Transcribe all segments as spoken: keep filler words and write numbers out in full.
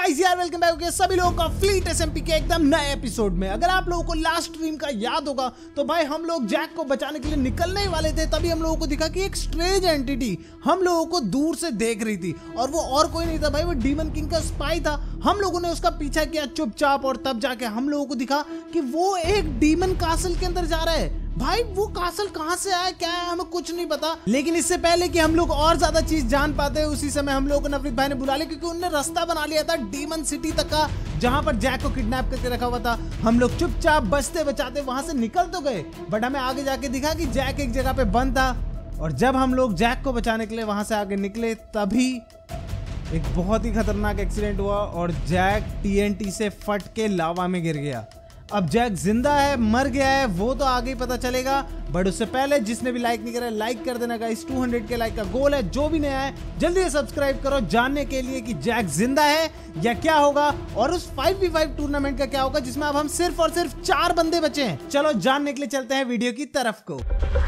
Guys यार welcome back हो सभी लोगों का फ्लीट एसएमपी के एकदम नए एपिसोड में। अगर आप लोगों को लास्ट स्ट्रीम का याद होगा तो भाई हम लोग जैक को बचाने के लिए निकलने ही वाले थे, तभी हम लोगों को दिखा कि एक स्ट्रेंज एंटिटी हम लोगों को दूर से देख रही थी और वो और कोई नहीं था भाई, वो डीमन किंग का स्पाई था। हम लोगों ने उसका पीछा किया चुपचाप और तब जाके हम लोगों को दिखा कि वो एक डीमन कासल के अंदर जा रहा है। भाई वो कासल कहाँ से आया क्या है हमें कुछ नहीं पता, लेकिन इससे पहले कि हम लोग और ज्यादा चीज जान पाते हैं उसी समय हम लोगों को नवनीत भाई ने बुला लिया, क्योंकि उन्होंने रास्ता बना लिया था डीमन सिटी तक का, जहां पर जैक को किडनैप करके रखा हुआ था। हम लोग चुपचाप बचते बचाते वहां से निकल तो गए, बट हमें आगे जाके दिखा कि जैक एक जगह पे बंद था। और जब हम लोग जैक को बचाने के लिए वहां से आगे निकले तभी एक बहुत ही खतरनाक एक्सीडेंट हुआ और जैक टीएनटी से फट के लावा में गिर गया। अब जैक जिंदा है मर गया है वो तो आगे ही पता चलेगा, बट उससे पहले जिसने भी लाइक नहीं करा लाइक कर देना गाइस। दो सौ के लाइक का गोल है, जो भी नया है जल्दी से सब्सक्राइब करो जानने के लिए कि जैक जिंदा है या क्या होगा और उस फाइव वी फाइव टूर्नामेंट का क्या होगा जिसमें अब हम सिर्फ और सिर्फ चार बंदे बचे हैं। चलो जानने के लिए चलते हैं वीडियो की तरफ को।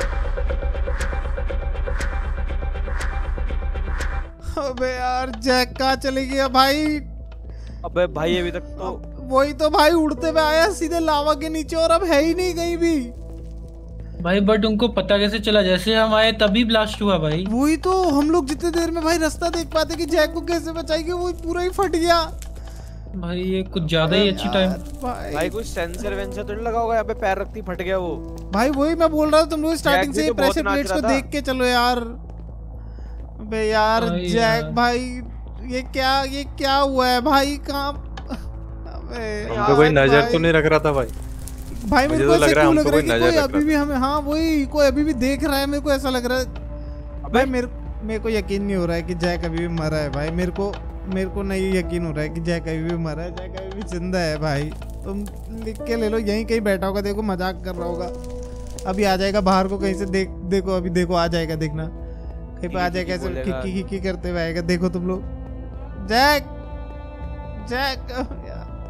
अबे यार जैक कहाँ चले गया भाई? अबे भाई अभी तक तो वही तो भाई उड़ते हुए आया सीधे लावा के नीचे और अब है ही नहीं कहीं भी भाई। बट उनको पता कैसे चला? जैसे हम आए तभी ब्लास्ट हुआ भाई। वही तो हम लोग जितने देर में भाई रास्ता देख पाते कि जैक को कैसे बचाएंगे वो पूरा ही फट गया भाई। ये कुछ ज्यादा ही अच्छी टाइम भाई, भाई कुछ सेंसर वेंसर तो नहीं लगा होगा यहाँ पे, पैर रखती फट गया वो। भाई वही मैं बोल रहा था तुम लोग स्टार्टिंग से प्रेशर प्लेट्स को देख के चलो यार। अबे यार जैक भाई ये क्या ये क्या हुआ है भाई? कहाँ हमको कोई नजर तो नहीं रख रहा था भाई। भाई मेरे को ऐसा क्यों लग रहा है कि कोई अभी भी हमें हाँ वही कोई अभी भी देख रहा है, मेरे को ऐसा लग रहा है। भाई मेरे मेरे को यकीन नहीं हो रहा है कि जैक अभी भी मरा है भाई। मेरे को मेरे को नहीं यकीन हो रहा है कि जैक अभी भी मरा है। जैक अभी भी जिंदा है भाई। तुम लिख के ले लो, यहीं कहीं बैठा होगा, देखो मजाक कर रहा होगा, अभी आ जाएगा बाहर को कहीं से। देख देखो अभी देखो आ जाएगा, देखना कहीं पे आ जाएगा ऐसे खिकी खिकी करते हुए आएगा। देखो तुम लोग जैक जैक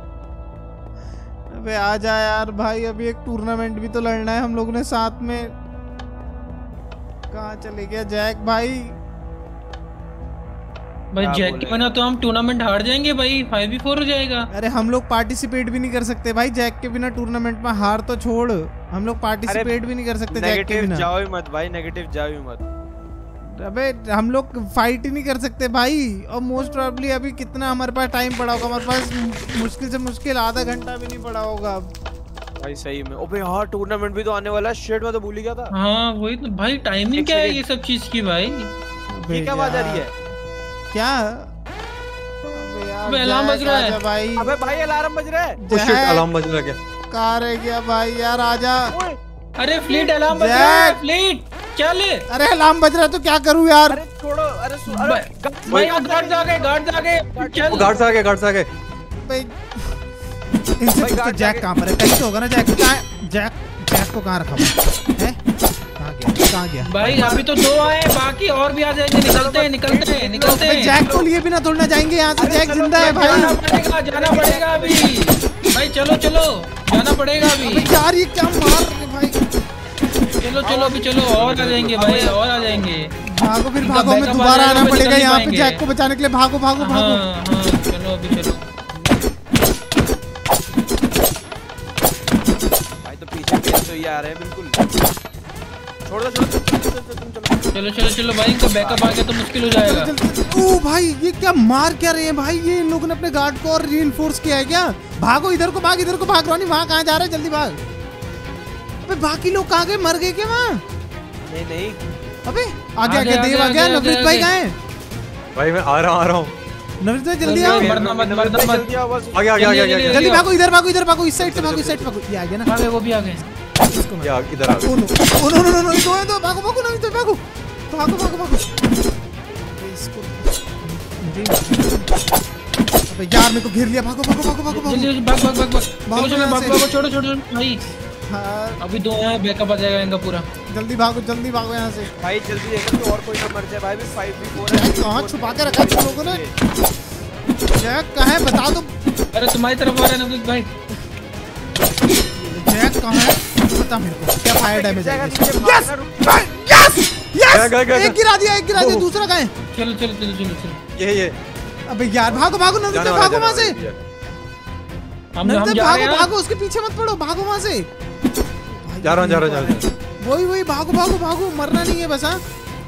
अबे आ जा यार भाई, अभी एक टूर्नामेंट भी तो लड़ना है हम लोगों ने साथ में। कहाँ चले गया जैक भाई? भाई जैक के बिना तो हम टूर्नामेंट हार जाएंगे भाई, फाइव वी फोर हो जाएगा। अरे हम लोग पार्टिसिपेट भी नहीं कर सकते भाई जैक के बिना टूर्नामेंट में। हार तो छोड़, हम लोग पार्टिसिपेट भी नहीं कर सकते जैक के बिना। जाओ ही मत भाई, नेगेटिव जाओ ही मत। अबे हम लोग फाइट ही नहीं कर सकते भाई। और मोस्ट प्रोबेबली अभी कितना हमारे पास टाइम पड़ा होगा? हमारे पास मुश्किल से मुश्किल आधा घंटा भी नहीं पड़ा होगा भाई सही में। अबे यार टूर्नामेंट भी तो आने वाला है, शिट मैं तो भूल ही गया था। हाँ वही तो भाई, टाइमिंग क्या है ये सब चीज की भाई? ये क्या आवाज आ रही है? क्या? अबे अलार्म बज रहा है भाई। अबे भाई अलार्म बज रहा है। शिट अलार्म बज रहा है क्या? कहाँ रह गया भाई यार? आजा। अरे फ्लीट अलार्म बज रहा है, फ्लीट क्या ले? अरे अलार्म बज रहा है तो क्या करूं यार? अरे छोड़ो, अरे भाई गार्ड आ गए, गार्ड आ गए, चल गार्ड आ गए, गार्ड आ गए भाई। इनसे तो जैक कहां पर है? कहीं तो होगा ना जैक। कहां है जैक? जैक को कहां रखा हुआ है? कहां गया? कहां गया भाई? अभी तो दो आए, बाकी और भी आ जाएंगे। निकलते हैं निकलते हैं निकलते हैं। जैक को लिए बिना थोड़ा जाएंगे यहाँ से। जैक जिंदा है भाई। जाना पड़ेगा जाना पड़ेगा अभी भाई। चलो चलो जाना पड़ेगा अभी यार। ये क्या मार रहे भाई? चलो चलो अभी चलो, और आ जाएंगे भाई, और आ जाएंगे। भागो फिर भागो, हमें दोबारा आना पड़ेगा यहाँ पे जैक को बचाने के लिए। भागो भागो भागो। हाँ, हाँ, चलो अभी चलो भाई। तो पीछे पीछे तो ये आ रहे हैं बिल्कुल। छोड़ दो छोड़ दो चलो चलो चलो चलो भाई, इनका बैकअप आ गया तो मुश्किल हो जाएगा। ओ भाई ये क्या मार क्या रहे हैं भाई? ये इन लोगों ने अपने गार्ड को और रीइंफोर्स किया है क्या? भागो इधर को, भाग इधर को, भाग रोनी। वहाँ कहाँ जा रहे हैं? जल्दी भाग। अबे बाकी लोग कहाँ गए? मर गए क्या वहाँ? नहीं नहीं अबे आगे आगे देव आ गया। नवनीत भाई कहाँ हैं? भाई मैं आ रहा हूँ आ रहा हूँ। नवनीत भाई जल्दी आओ। मरना मत मरना मत। आगे आगे आगे आगे जल्दी भागो, इधर भागो, इधर भागो, इस साइड से भागो, इस साइड से भागो। ये आ गया ना? आ गए, वो भी आ गए। या इधर आ गए। Oh no oh no no no, दो है दो। भागो भागो नवनीत भाई भागो भागो भागो भागो। इसको अबे यार मेरे को घेर लिया। भागो भागो भागो भागो जल्दी जल्दी भाग भाग भाग भाग। चलो चलो भाग भागो, छोड़ो छोड़ो भाई। हाँ अभी दो हैं, बैकअप आ जाएगा इनका पूरा। जल्दी भागो जल्दी भागो यहाँ से भाई। जल्दी देखो तो और कोई ना मर जाए भाई। भी फाइव वी फोर है। कहाँ छुपा के रखा तुम लोगों ने? जैक कहाँ है बता दो। अरे तुम्हारी तरफ आ रहा है नवनीत भाई। जैक कहाँ है बता मेरे को। क्या फायर डैमेज है? Yes yes yes. एक गिरा दिया, एक गिरा दिया। दूसरा कहाँ है? चलो चलो चलो चलो चलो। ये ये अबे यार भागो भागो नंदित जाने भाई, वाला, भागो वहाँ जाने से। वाला, हम हम नंदित जा रहे भागो हैं। भागो, उसके पीछे मत पड़ो, भागो वहाँ से। जा रहा हूँ, जा रहा हूँ, जा रहा हूँ। वही वही भागो भागो भागो, मरना नहीं है बस। हाँ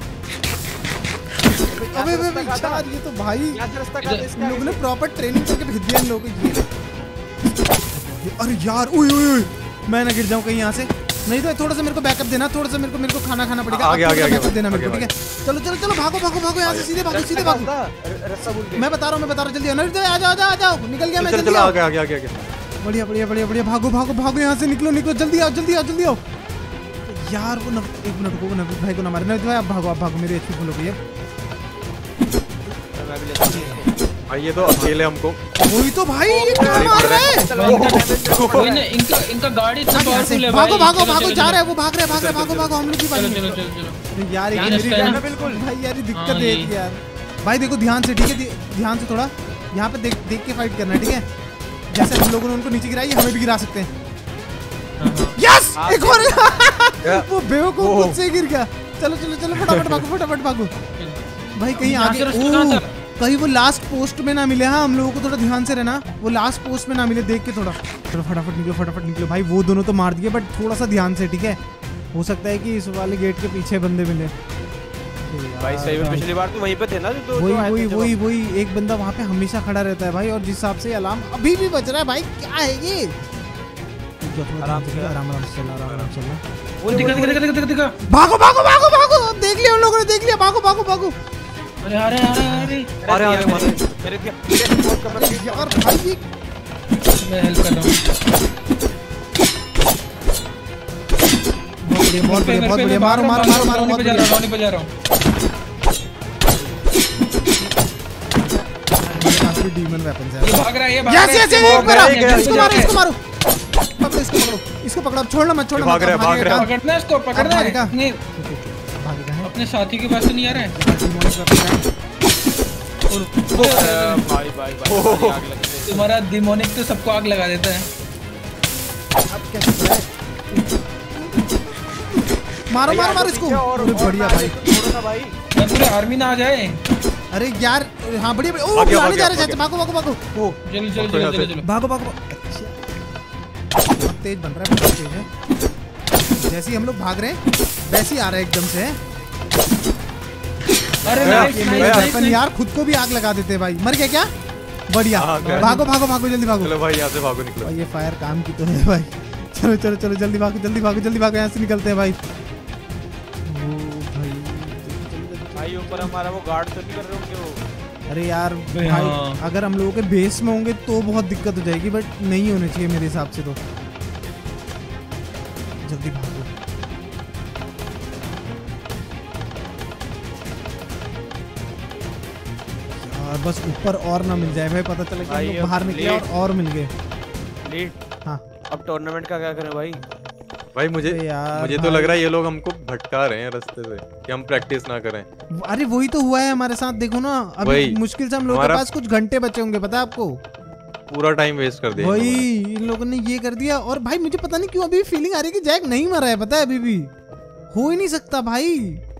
अबे अबे अबे यार, ये तो भाई यहाँ से रास्ता काट, इसके इन लोगों आगे ने प्रॉपर ट्रेनिंग करके भेज दिया इन लोगों को। ये अरे यार, ओए ओए ओए, मैं ना गिर जाऊं कहीं यहाँ से। नहीं तो थोड़ा सा मेरे को बैकअप देना, थोड़ा सा मेरे को मेरे को खाना खाना पड़ेगा। आगे, आगे, आगे, बैकअप देना मेरे को, आगे, ठीक है? चलो चलो चलो, भागो भागो भागो यहाँ से, सीधे भागो सीधे रास्ता भागो। रास्ता- रास्ता भूल गए। मैं बता रहा हूँ मैं बता रहा हूँ, जल्दी नंदित भाई, आ जाओ आ जाओ आ जाओ, निकल गया मैं, चलो जल्दी चलो आओ। आगे आगे आगे आगे। बढ़िया बढ़िया बढ़िया बढ़िया, भागो भागो भागो यहाँ से, निकलो निकलो, जल्दी आओ जल्दी आओ जल्दी आओ। यार वो नव, एक मिनट को नवनीत भाई को ना मारे। नवनीत भाई आप भागो, आप भागो, मेरी अच्छी फुल हो गई है। मैं भी लेता हूँ। भाई ये तो अकेले हमको वही तो भाई, ये क्या मार रहा है? कोई ना, इनका इनका गाड़ी इतना यहाँ से पावरफुल है भागो भाई। भागो चलो, भागो, चलो, जा चलो। रहे हैं वो, भाग रहे हैं भाग रहे हैं, भागो भागो, हम लोग की चलो बारी। चलो चलो चलो। अरे यार, ये यहाँ मेरी रास्ता है ना ना? बिल्कुल भाई यार, ये दिक्कत हाँ, है ये। एक यार। भाई देखो ध्यान से, ठीक है? ध्य- ध्यान से थोड़ा, यहाँ पे देख देख के फाइट करना है, ठीक है? जैसे हम लोगों ने उनको नीचे गिराई, हमें भी गिरा सकते हैं। यस, एक और। वो बेवकूफ खुद से गिर गया। चलो चलो चलो, फटाफट भागो फटाफट भागो भाई, कहीं यहाँ आगे। से रास्ता कहाँ ओह, था? कहीं वो लास्ट पोस्ट में ना मिले। हाँ, हम लोगों को थोड़ा ध्यान से रहना, वो लास्ट पोस्ट में ना मिले, देख के थोड़ा। चलो फटाफट निकलो फटाफट निकलो भाई, वो दोनों तो मार दिए, बट थोड़ा सा ध्यान से, ठीक है? हो सकता है कि इस वाले गेट के पीछे बंदे मिले। भाई सही में पिछली बार तो वहीं पे थे ना, जो वही जो आए थे वही जब वही वही एक बंदा वहाँ पे हमेशा खड़ा रहता है भाई, और जिस हिसाब से अलार्म अभी भी बज रहा है भाई, क्या है ये? आराम से आराम आराम से चलना, आराम से चलना। वो दिखा दिखा दिखा दिखा दिखा। भागो भागो भागो भागो, देख लिया उन लोगों ने, देख लिया, भागो भागो भागो। अरे अरे अरे अरे अरे अरे मारे। मेरे क्या मेरे बहुत कमर की यार भाई ये मैं हेल्प कर रहा हूँ। बहुत बढ़िया बहुत बढ़िया बहुत बढ़िया, मारो मारो मारो मारो, बहुत पे जा बढ़िया। रहा हूँ, रौनी पे जा रहा हूँ। डीमन वेपन्स है। ये भाग रहा है, ये भाग यस रहा है। यस यस, वो एक मारो, गया, इसको गया, मारो गया। इसको मारो, पकड़ो इसको, पकड़ो इसको, पकड़ो, अब छोड़ना मत, छोड़ना भाग मत, रहा है, भाग रहा है। पकड़ना है इसको, पकड़ना है। भागेगा। अपने भागेगा है। अपने साथी के पास तो नहीं आ रहा है। Demonic weapons है। भाई भाई भाई आग लगी है। तुम्हारा डिमोनिक तो सबको आग लगा देता है। अब क्या चल रहा है? मारो मारो मारो इसको। और अरे बढ़िया भाई, छोड़ो ना भाई। मैं पूरे आर्मी ना आ जाए। अरे यार, हाँ बढ़िया बढ़िया। ओ भाग गया, बुलाने भाग जा गया, रहे हैं, भागो भागो भागो। ओ चलो चलो चलो चलो चलो। भागो भागो। अच्छा, बहुत तेज बन रहा है, बहुत तेज है। जैसे ही हम लोग भाग रहे हैं वैसे ही आ रहा है एकदम से। अरे गया, नाइस ये नाइस मेरे गया। वेपन यार खुद को भी आग लगा देते हैं भाई। मर गया क्या? बढ़िया, हाँ, गया। भागो भागो भागो, जल्दी भागो। चलो भाई यहाँ से भागो, निकलो। और ये फायर काम की तो है भाई। चलो चलो चलो, जल्दी भागो जल्दी भागो जल्दी भागो, यहाँ से निकलते हैं भाई। ओ भाई, भाई ऊपर हमारा वो गार्ड तो नहीं कर रहे होंगे वो। अरे यार भाई, भाई, हाँ। अगर हम लोगों के बेस में होंगे तो बहुत दिक्कत हो जाएगी, बट नहीं होने चाहिए मेरे हिसाब से तो। जल्दी भागो। यार बस ऊपर और ना मिल जाए भाई, पता चले कि हम भाई, लोग अब बाहर निकले लेट। और और मिल गए। लीड हाँ अब टूर्नामेंट का क्या करें भाई? भाई मुझे अरे यार मुझे तो भाई। लग रहा है ये लोग हमको भटका रहे हैं रास्ते से, कि हम प्रैक्टिस ना करें। अरे वही तो हुआ है हमारे साथ, देखो ना अभी वही। मुश्किल से हम लोगों के हमारा- पास कुछ घंटे बचे होंगे, पता है आपको? पूरा टाइम वेस्ट कर दिया इन लोगों ने। वही, इन लोगों ने ये कर दिया। और भाई मुझे पता नहीं क्यों अभी फीलिंग आ रही है कि जैक नहीं मरा है, पता है? अभी भी हो ही नहीं सकता भाई,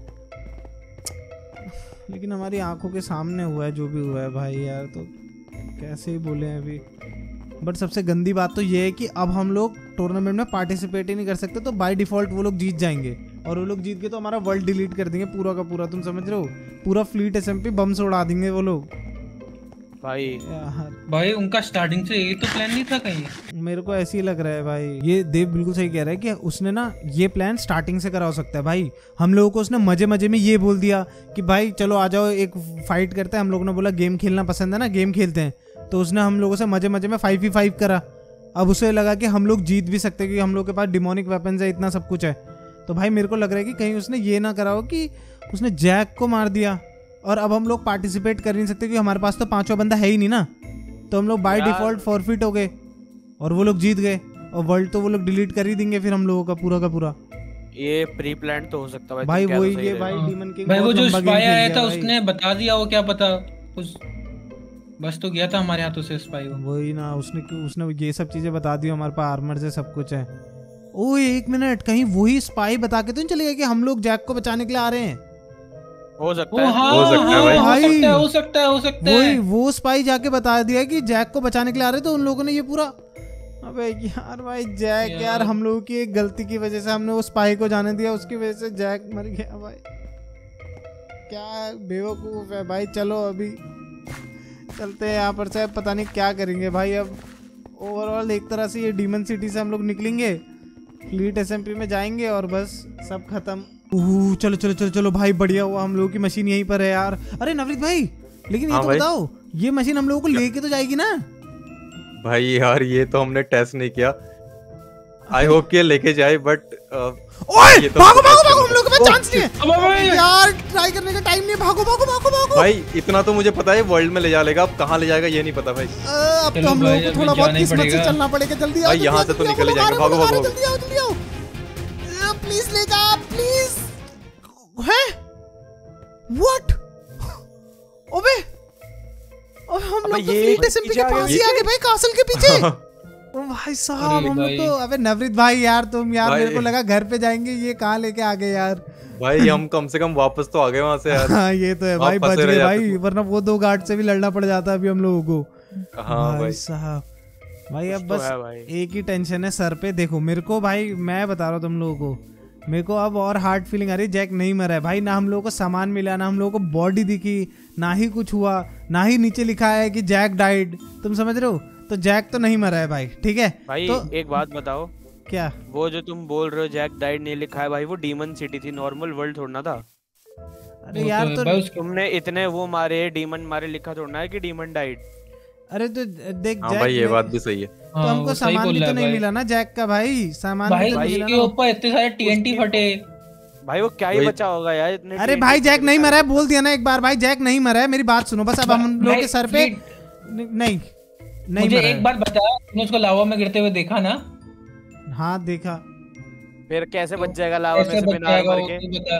लेकिन हमारी आंखों के सामने हुआ है जो भी हुआ है भाई यार, तो कैसे ही बोले हैं अभी। बट सबसे गंदी बात तो ये है कि अब हम लोग टूर्नामेंट में पार्टिसिपेट ही नहीं कर सकते, तो बाय डिफॉल्ट वो लोग जीत जाएंगे, और वो लोग जीत गए तो हमारा वर्ल्ड डिलीट कर देंगे पूरा का पूरा। तुम समझ रहे हो? पूरा फ्लीट एसएमपी बम से उड़ा देंगे वो लोग भाई यार। भाई उनका स्टार्टिंग से ये तो प्लान नहीं था कहीं। मेरे को ऐसे ही लग रहा है भाई। ये देव बिल्कुल सही कह रहा है कि उसने ना ये प्लान स्टार्टिंग से करा हो सकता है भाई। हम लोगों को उसने मजे मजे में ये बोल दिया कि भाई चलो आ जाओ एक फाइट करते हैं। हम लोगों ने बोला गेम खेलना पसंद है ना, गेम खेलते हैं, तो उसने हम लोगों से मजे मजे में फाइव ही फाइव करा। अब उसे लगा कि हम लोग जीत भी सकते हैं क्योंकि हम लोग के पास डिमोनिक वेपन्स है, इतना सब कुछ है। तो भाई मेरे को लग रहा है कि कहीं उसने ये ना करा हो कि उसने जैक को मार दिया और अब हम लोग पार्टिसिपेट कर नहीं सकते क्योंकि हमारे पास तो पांचवा बंदा है ही नहीं ना, तो हम लोग बाय यार। डिफॉल्ट फॉरफिट हो गए और वो लोग जीत गए, और वर्ल्ड तो वो लोग डिलीट कर ही देंगे फिर हम लोगों का पूरा का पूरा। ये प्री प्लान तो हो सकता है भाई तुम कह तो वही सही ये रहे भाई हो। डीमन किंग भाई वो बहुत जो लंबा गेम स्पाई खेल आया गया था भाई। उसने बता दिया, वो क्या पता उस बस तो गया था हमारे हाथों से स्पाई वो। वही ना, उसने क्यों उसने ये सब चीजें बता दी, हमारे पास आर्मर से सब कुछ है। ओए एक मिनट, कहीं वही स्पाई बता के तो नहीं चले गए कि हम लोग जैक को बचाने के लिए आ रहे हैं? हो सकता ओ है हाँ, हो सकता है हाँ, भाई। हो सकता है हो सकता है हो सकता वही है। वो स्पाई जाके बता दिया कि जैक को बचाने के लिए आ रहे, तो उन लोगों ने ये पूरा। अबे यार भाई जैक यार, यार। हम लोगों की एक गलती की वजह से हमने वो स्पाई को जाने दिया, उसकी वजह से जैक मर गया भाई। क्या बेवकूफ है भाई। चलो अभी चलते हैं यहाँ पर से, पता नहीं क्या करेंगे भाई। अब ओवरऑल एक तरह से ये डीमन सिटी से हम लोग निकलेंगे, फ्लीट एसएमपी में जाएंगे और बस सब खत्म। ओह चलो चलो चलो चलो भाई, बढ़िया हुआ हम लोगों की मशीन यहीं पर है यार। अरे नवरीत भाई, लेकिन ये हाँ तो भाई। बताओ, ये मशीन हम लोगों को लेके तो जाएगी ना? भाई यार ये तो हमने टेस्ट नहीं किया, आई होप कि ये लेके जाए, बट ओए ये तो भागो भागो भागो, हम लोग के पास चांस नहीं है अबे भाई। यार, ट्राई करने का टाइम नहीं है। भागो भागो भागो भागो। भाई इतना तो मुझे पता है वर्ल्ड में ले जा लेगा, अब कहाँ ले जाएगा ये नहीं पता भाई। अ, अब तो चलो हम भाई, लोगों को अभी थोड़ा बहुत जाना ही किस्मत से पड़ेगा। चलना पड़ेगा। जल्दी आओ भाई, जल्दी यहाँ आओ, से तो जल्दी आओ, निकल ही वो लोग आ जाएंगे। रहे हैं, वो भागो, लोग आ रहे हैं, भागो, जल्दी आओ जल्दी आओ, प्लीज ले जा प्लीज। है व्हाट? ओबे और हम लोग तो ये फ्लीट एसएमपी के पीछे आ पास गए। ही आ गए भाई, कासल के पीछे। ओ भाई साहब, अरे हम लोग भाई। तो। अबे नवरीत भाई यार, तुम यार भाई। मेरे को लगा घर पे जाएंगे, ये कहाँ लेके आ गए यार। भाई हम कम से कम वापस तो आ गए वहां से यार। हाँ ये तो है आप भाई, बच फंसे रह गए जाते भाई, तो। वरना वो दो गार्ड से भी लड़ना पड़ जाता अभी हम लोगों को। हाँ भाई। साहब भाई अब कुछ तो बस है भाई। एक ही टेंशन है सर पे। देखो मेरे को भाई, मैं बता रहा हूँ तुम लोगों को, मेरे को अब और हार्ड फीलिंग आ रही है। जैक नहीं मरा है भाई, ना हम लोगों को सामान मिला, ना हम लोगों को बॉडी दिखी, ना ही कुछ हुआ, ना ही नीचे लिखा है कि जैक डाइड। तुम समझ रहे हो? तो जैक तो नहीं मरा है भाई, ठीक है? भाई तो एक बात बताओ, क्या? वो जो तुम बोल रहे हो जैक डाइड नहीं लिखा है भाई, वो डीमन सिटी थी, नॉर्मल वर्ल्ड थोड़ा था। अरे वो यार है तो भाई, उसके- तुमने इतने वो मारे, डीमन मारे, लिखा थोड़ा है कि डीमन डाइड। अरे तो देख हाँ जैक भाई ये नहीं- बात भी सही है। तो हाँ, हमको वो सही सामान बोल भी रहा तो है नहीं भाई। मिला ना जैक का भाई, सामान भी भाई तो नहीं भाई मिला के ना। ऊपर इतने सारे टीएनटी फटे। भाई वो क्या ही वही- बचा होगा यार इतने। अरे टी- भाई टी- जैक टी- नहीं टी- मरा है, बोल दिया ना एक बार भाई, जैक नहीं मरा है। मेरी बात सुनो बस, अब हम लोग के सर पे भाई, न- नहीं नहीं मुझे मरा एक है। बार बता, तुमने उसको लावा में गिरते हुए देखा ना? हाँ देखा। फिर कैसे बच जाएगा लावा में कैसे से बच बिना जाएगा मर वो, के? तू बता।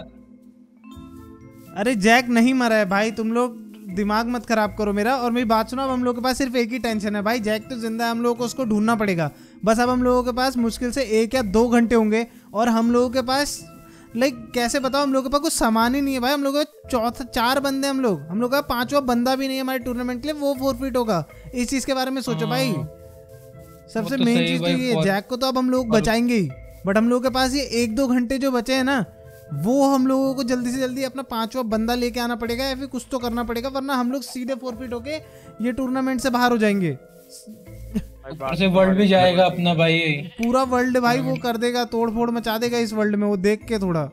अरे जैक नहीं मरा है भाई, तुम लोग दिमाग मत खराब करो मेरा। और मेरी बात सुनो, अब हम लोग के पास सिर्फ एक ही टेंशन है भाई, जैक तो जिंदा है, हम लोगों को उसको ढूंढना पड़ेगा बस। अब हम लोगों के पास मुश्किल से एक या दो घंटे होंगे, और हम लोगों के पास लाइक कैसे बताओ, हम लोगों के पास कुछ सामान ही नहीं है भाई। हम लोग के चौथा चार बंदे, हम लोग हम लोग का पांचवा बंदा भी नहीं है हमारे टूर्नामेंट के लिए, वो फोरफिट होगा। इस चीज के बारे में सोचो भाई। सबसे तो मेन सही चीज तो भाई, ये, बहुत- जैक को तो अब हम लोग बचाएंगे ही, बट हम लोगों के पास ये एक दो घंटे जो बचे हैं ना, वो हम लोगों को जल्दी से जल्दी अपना पांचवा बंदा लेके आना पड़ेगा, या फिर कुछ तो करना पड़ेगा, वरना हम लोग सीधे फोरफिट होके ये टूर्नामेंट से बाहर हो जाएंगे। भाई ऊपर बात से तो वर्ल्ड भी हमारी- जाएगा अपना भाई। पूरा वर्ल्ड भाई वो कर देगा, तोड़ फोड़ मचा देगा इस वर्ल्ड में, वो देख के थोड़ा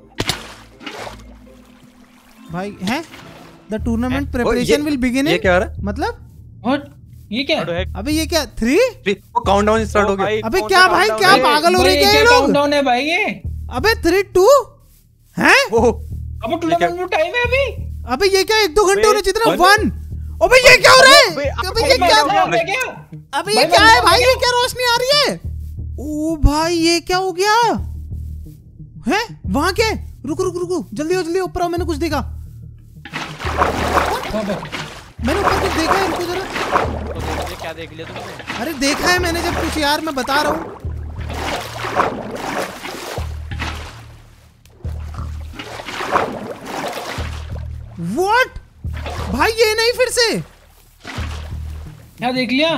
भाई है। The tournament preparation will begin ये क्या हो रहा है? मतलब व्हाट? ये क्या? What the heck? अबे ये क्या थ्री? वो काउंटडाउन स्टार्ट ओ हो गया। भाई, अबे कौन क्या सा भाई, countdown क्या है? पागल हो भाई, रहे ये क्या क्या ये लोग? काउंटडाउन है भाई ये? अबे थ्री टू है? ओह, अब टूर्नामेंट में टाइम है अभी। अबे ये क्या एक दो घंटे अबे, होने जितना वन- वन? अबे ये क्या हो रहा है? अबे, अबे ये अबे, क्या? अबे, अबे क्या? अबे भाई, ये क्या भाई, है भाई? भाई, ये क्या रोशनी आ रही है? ओ भाई ये क्या हो गया है? वहां क्या है? रुको रुको रुको, जल्दी आओ जल्दी, ऊपर आओ, मैंने कुछ देखा, हाँ, बस। मैंने ऊपर कुछ देखा है, रुको जरा। तो देख लिया, क्या देख लिया तुमने? अरे देखा है मैंने जब कुछ, यार मैं बता रहा हूँ। What? भाई ये नहीं फिर से? क्या देख लिया?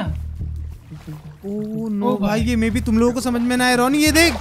ओ नो ओ भाई, भाई। ये मे भी तुम लोगों को समझ में ना आए। रोनी ये देख,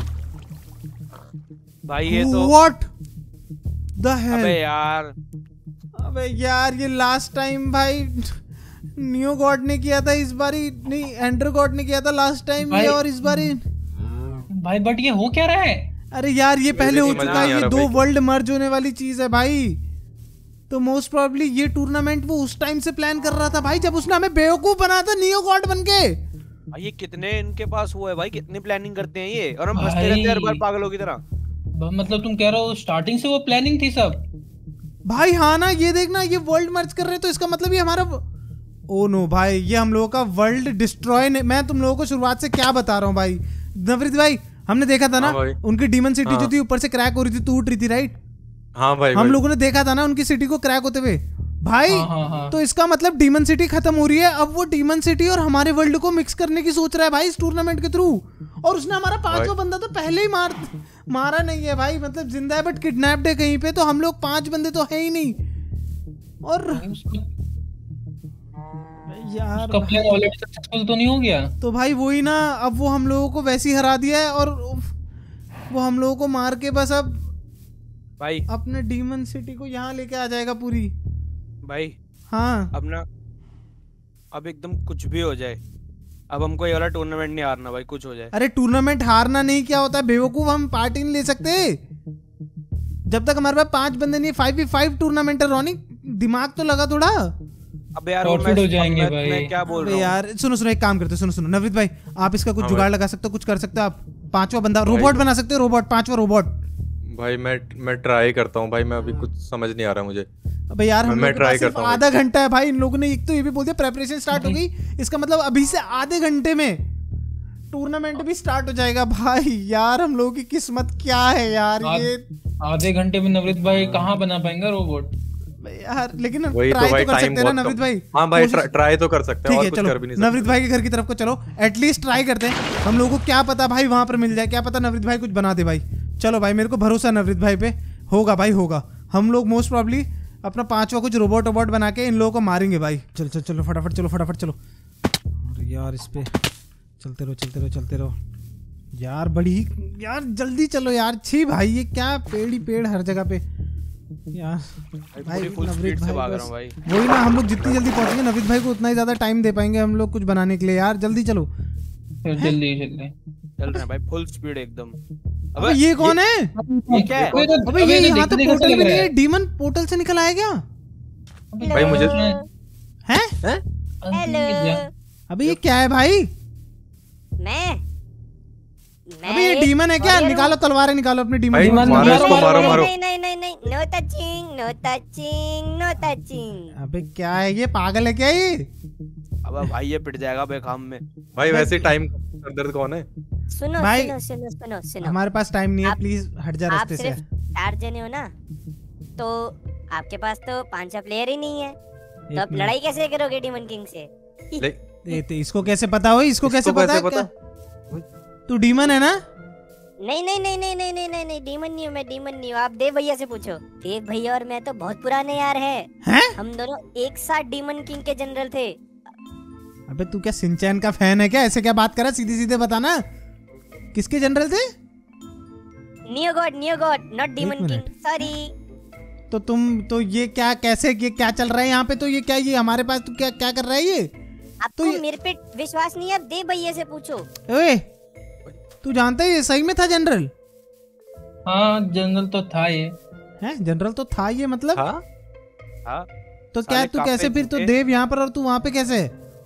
भाई ये तो व्हाट द अबे हेल? यार, अबे यार ये लास्ट टाइम भाई नियो गॉड ने किया था, इस बारी नहीं एंडर गॉड ने किया था लास्ट टाइम ये, भाई। और इस बारी भाई बट ये हो क्या रहा है? अरे यार ये पहले हो समझ चुका है, नहीं आ ये रहा दो भाई। वर्ल्ड मर्ज होने वाली चीज है भाई। तो मोस्ट प्रोबेबली ये टूर्नामेंट वो उस टाइम से प्लान कर रहा था भाई, जब उसने हमें बेवकूफ बनाया था नियो गॉड बनके। भाई ये कितने इनके पास वो है भाई, कितनी प्लानिंग करते हैं ये, और हम भाई। फंसते रहते हैं हर बार पागलों की तरह। ब- मतलब तुम कह रहे हो स्टार्टिंग से वो प्लानिंग थी सब? भाई हाँ ना, ये देखना, ये वर्ल्ड मर्ज कर रहे हैं, तो इसका मतलब ये हमारा, ओ नो भाई, ये हम लोगों का वर्ल्ड डिस्ट्रॉय। मैं तुम लोगों को शुरुआत से क्या बता रहा हूँ भाई, नवरीत भाई, हमने देखा था ना हाँ भाई। उनकी डीमन सिटी हाँ। जो थी ऊपर से क्रैक हो रही थी, टूट रही थी, राइट? हाँ भाई हम भाई। लोगों ने देखा था ना उनकी सिटी को क्रैक होते हुए भाई। हाँ, हाँ, हाँ। तो इसका मतलब डीमन सिटी खत्म हो रही है, अब वो डीमन सिटी और हमारे वर्ल्ड को मिक्स करने की सोच रहा है भाई इस टूर्नामेंट के थ्रू। और उसने हमारा पांचवा बंदा तो पहले ही मार मारा नहीं है भाई, मतलब जिंदा है बट किडनैप्ड है कहीं पे, तो हम लोग पांच बंदे तो है ही नहीं। और उसका यार उसका प्लेयर ऑलरेडी सक्सेसफुल तो नहीं हो गया? तो भाई वही ना, अब वो हम लोगों को वैसे ही हरा दिया है और वो हम लोगों को मार के बस अब भाई अपने डीमन सिटी को यहाँ लेके आ जाएगा पूरी। भाई हाँ अब ना, अब एकदम कुछ भी हो जाए, अब हमको ये वाला टूर्नामेंट नहीं हारना भाई, कुछ हो जाए। अरे टूर्नामेंट हारना नहीं, क्या होता है बेवकूफ, हम पार्टी नहीं ले सकते जब तक हमारे पास पांच बंदे नहीं। फाइव वी फाइव टूर्नामेंट है रोनिक, दिमाग तो लगा थोड़ा। अब यार वो Forfeit मैं, हो जाएंगे मैं, भाई। मैं क्या बोल अबे रहा हूँ यार सुनो सुनो, एक काम करते सुनो सुनो नवनीत भाई, आप इसका कुछ हाँ जुगाड़ भाई। लगा सकते हो, कुछ कर सकते हो आप। पांचवा बंदा रोबोट बना सकते हो, रोबोट, पांचवा रोबोट। भाई मैं मैं ट्राई करता हूँ भाई, मैं अभी कुछ समझ नहीं आ रहा मुझे। अबे यार हम मैं लोग के पास try सिर्फ करता हूँ आधा घंटा है भाई। इन लोगों ने एक तो ये भी बोल दिया प्रेपरेशन स्टार्ट हो गई, इसका मतलब अभी से आधे घंटे में टूर्नामेंट भी स्टार्ट हो जाएगा। भाई यार हम लोगों की किस्मत क्या है यार आध- ये आधे घंटे में नवनीत भाई कहाँ बना पाएंगा रोबोट? यार। लेकिन वही ट्राई तो भाई, तो कर टाइम सकते हैं ना बहुत नवनीत कम। भाई। हाँ भाई कोशिश- ट्राई तो कर सकते हैं ठीक और है कुछ चलो कर भी नहीं नवनीत सकते। भाई के घर की तरफ को चलो, एटलीस्ट ट्राई करते हैं। हम लोगों को क्या पता भाई वहां पर मिल जाए, क्या पता नवनीत भाई कुछ बना दे भाई। चलो भाई मेरे को भरोसा है नवनीत भाई पे, होगा भाई होगा। हम लोग मोस्ट प्रॉब्ली अपना पांचवा कुछ रोबोट रोबोट बना के इन लोगों को मारेंगे भाई। चलो चलो चलो फटाफट चलो फटाफट चलो। अरे यार इस पे चलते रहो चलते रहो चलते रहो यार, बड़ी यार जल्दी चलो यार। छी भाई ये क्या पेड़ ही पेड़ हर जगह पे यार। भाई पूरी फुल नवनीत स्पीड से भाई भाग बस रहा हूँ भाई। वही ना, हम लोग जितनी जल्दी पहुंचेंगे नवनीत भाई को उतना ही ज्यादा टाइम दे पाएंगे हम लोग कुछ बनाने के लिए। यार जल्दी चलो। चल जल्दी जल्दी। चल रहे हैं भाई फुल स्पीड एकदम। अबे ये कौन है? ये क्या है? अबे तो- अबे अबे ये तो यहाँ तो देखते देखते पोर्टल लग में रहा नहीं है। है, डीमन पोर्टल से निकल आया क्या? भाई मुझे हैं? हेलो। अबे ये क्या है भाई? मैं मैं अबे ये एक डीमन है क्या? warrior हूँ। निकालो तलवारें निकालो अपने डीमन भाई की। डीमन मारो मारो, इसको, मारो मारो। मारो। नहीं नहीं नहीं नहीं no touching no touching no touching. अबे क्या है ये, पागल है क्या ये? अब भाई ये पिट जाएगा बेकाम में। भाई वैसे टाइम दर्द कौन है? सुनो भाई, सुनो सुनो सुनो सुनो हमारे पास टाइम नहीं है, आप- प्लीज हट जा आप रास्ते से। सिर्फ चार जने हो ना, तो आपके पास तो पांचवा प्लेयर ही नहीं है, तो एक आप मिनट। लड़ाई कैसे करोगे डीमन किंग से? ले ए, तो इसको कैसे पता हो? इसको कैसे इसको पता है कैसे क्या? तू डीमन है ना? नहीं नहीं नहीं नहीं नहीं नहीं नहीं नहीं डीमन नहीं हूँ मैं, डीमन नहीं हूँ। आप देव भैया से पूछो। देव भैया और मैं तो बहुत पुराने यार है। हैं? हम दोनों एक साथ डीमन किंग के जनरल थे। अबे तू क्या सिंचैन का फैन है क्या? ऐसे क्या बात कर रहा है? सीधे सीधे बताना किसके जनरल थे? Neo God Neo God not demon king, minute. Sorry. तो तुम तो ये क्या कैसे ये क्या चल रहा है यहाँ पे? तो ये क्या ये हमारे पास तू क्या क्या कर रहा है ये? आपको तो ये- मेरे पे विश्वास नहीं है? आप देव भैया से पूछो। ओए तू जानता है ये सही में था जनरल? हाँ जनरल तो था ये। हैं जनरल तो था ये मतलब? हाँ हाँ तो क्या साले तू काफे कैसे फिर तो झूठे। देव यहाँ पर और तू वहाँ पे कैसे?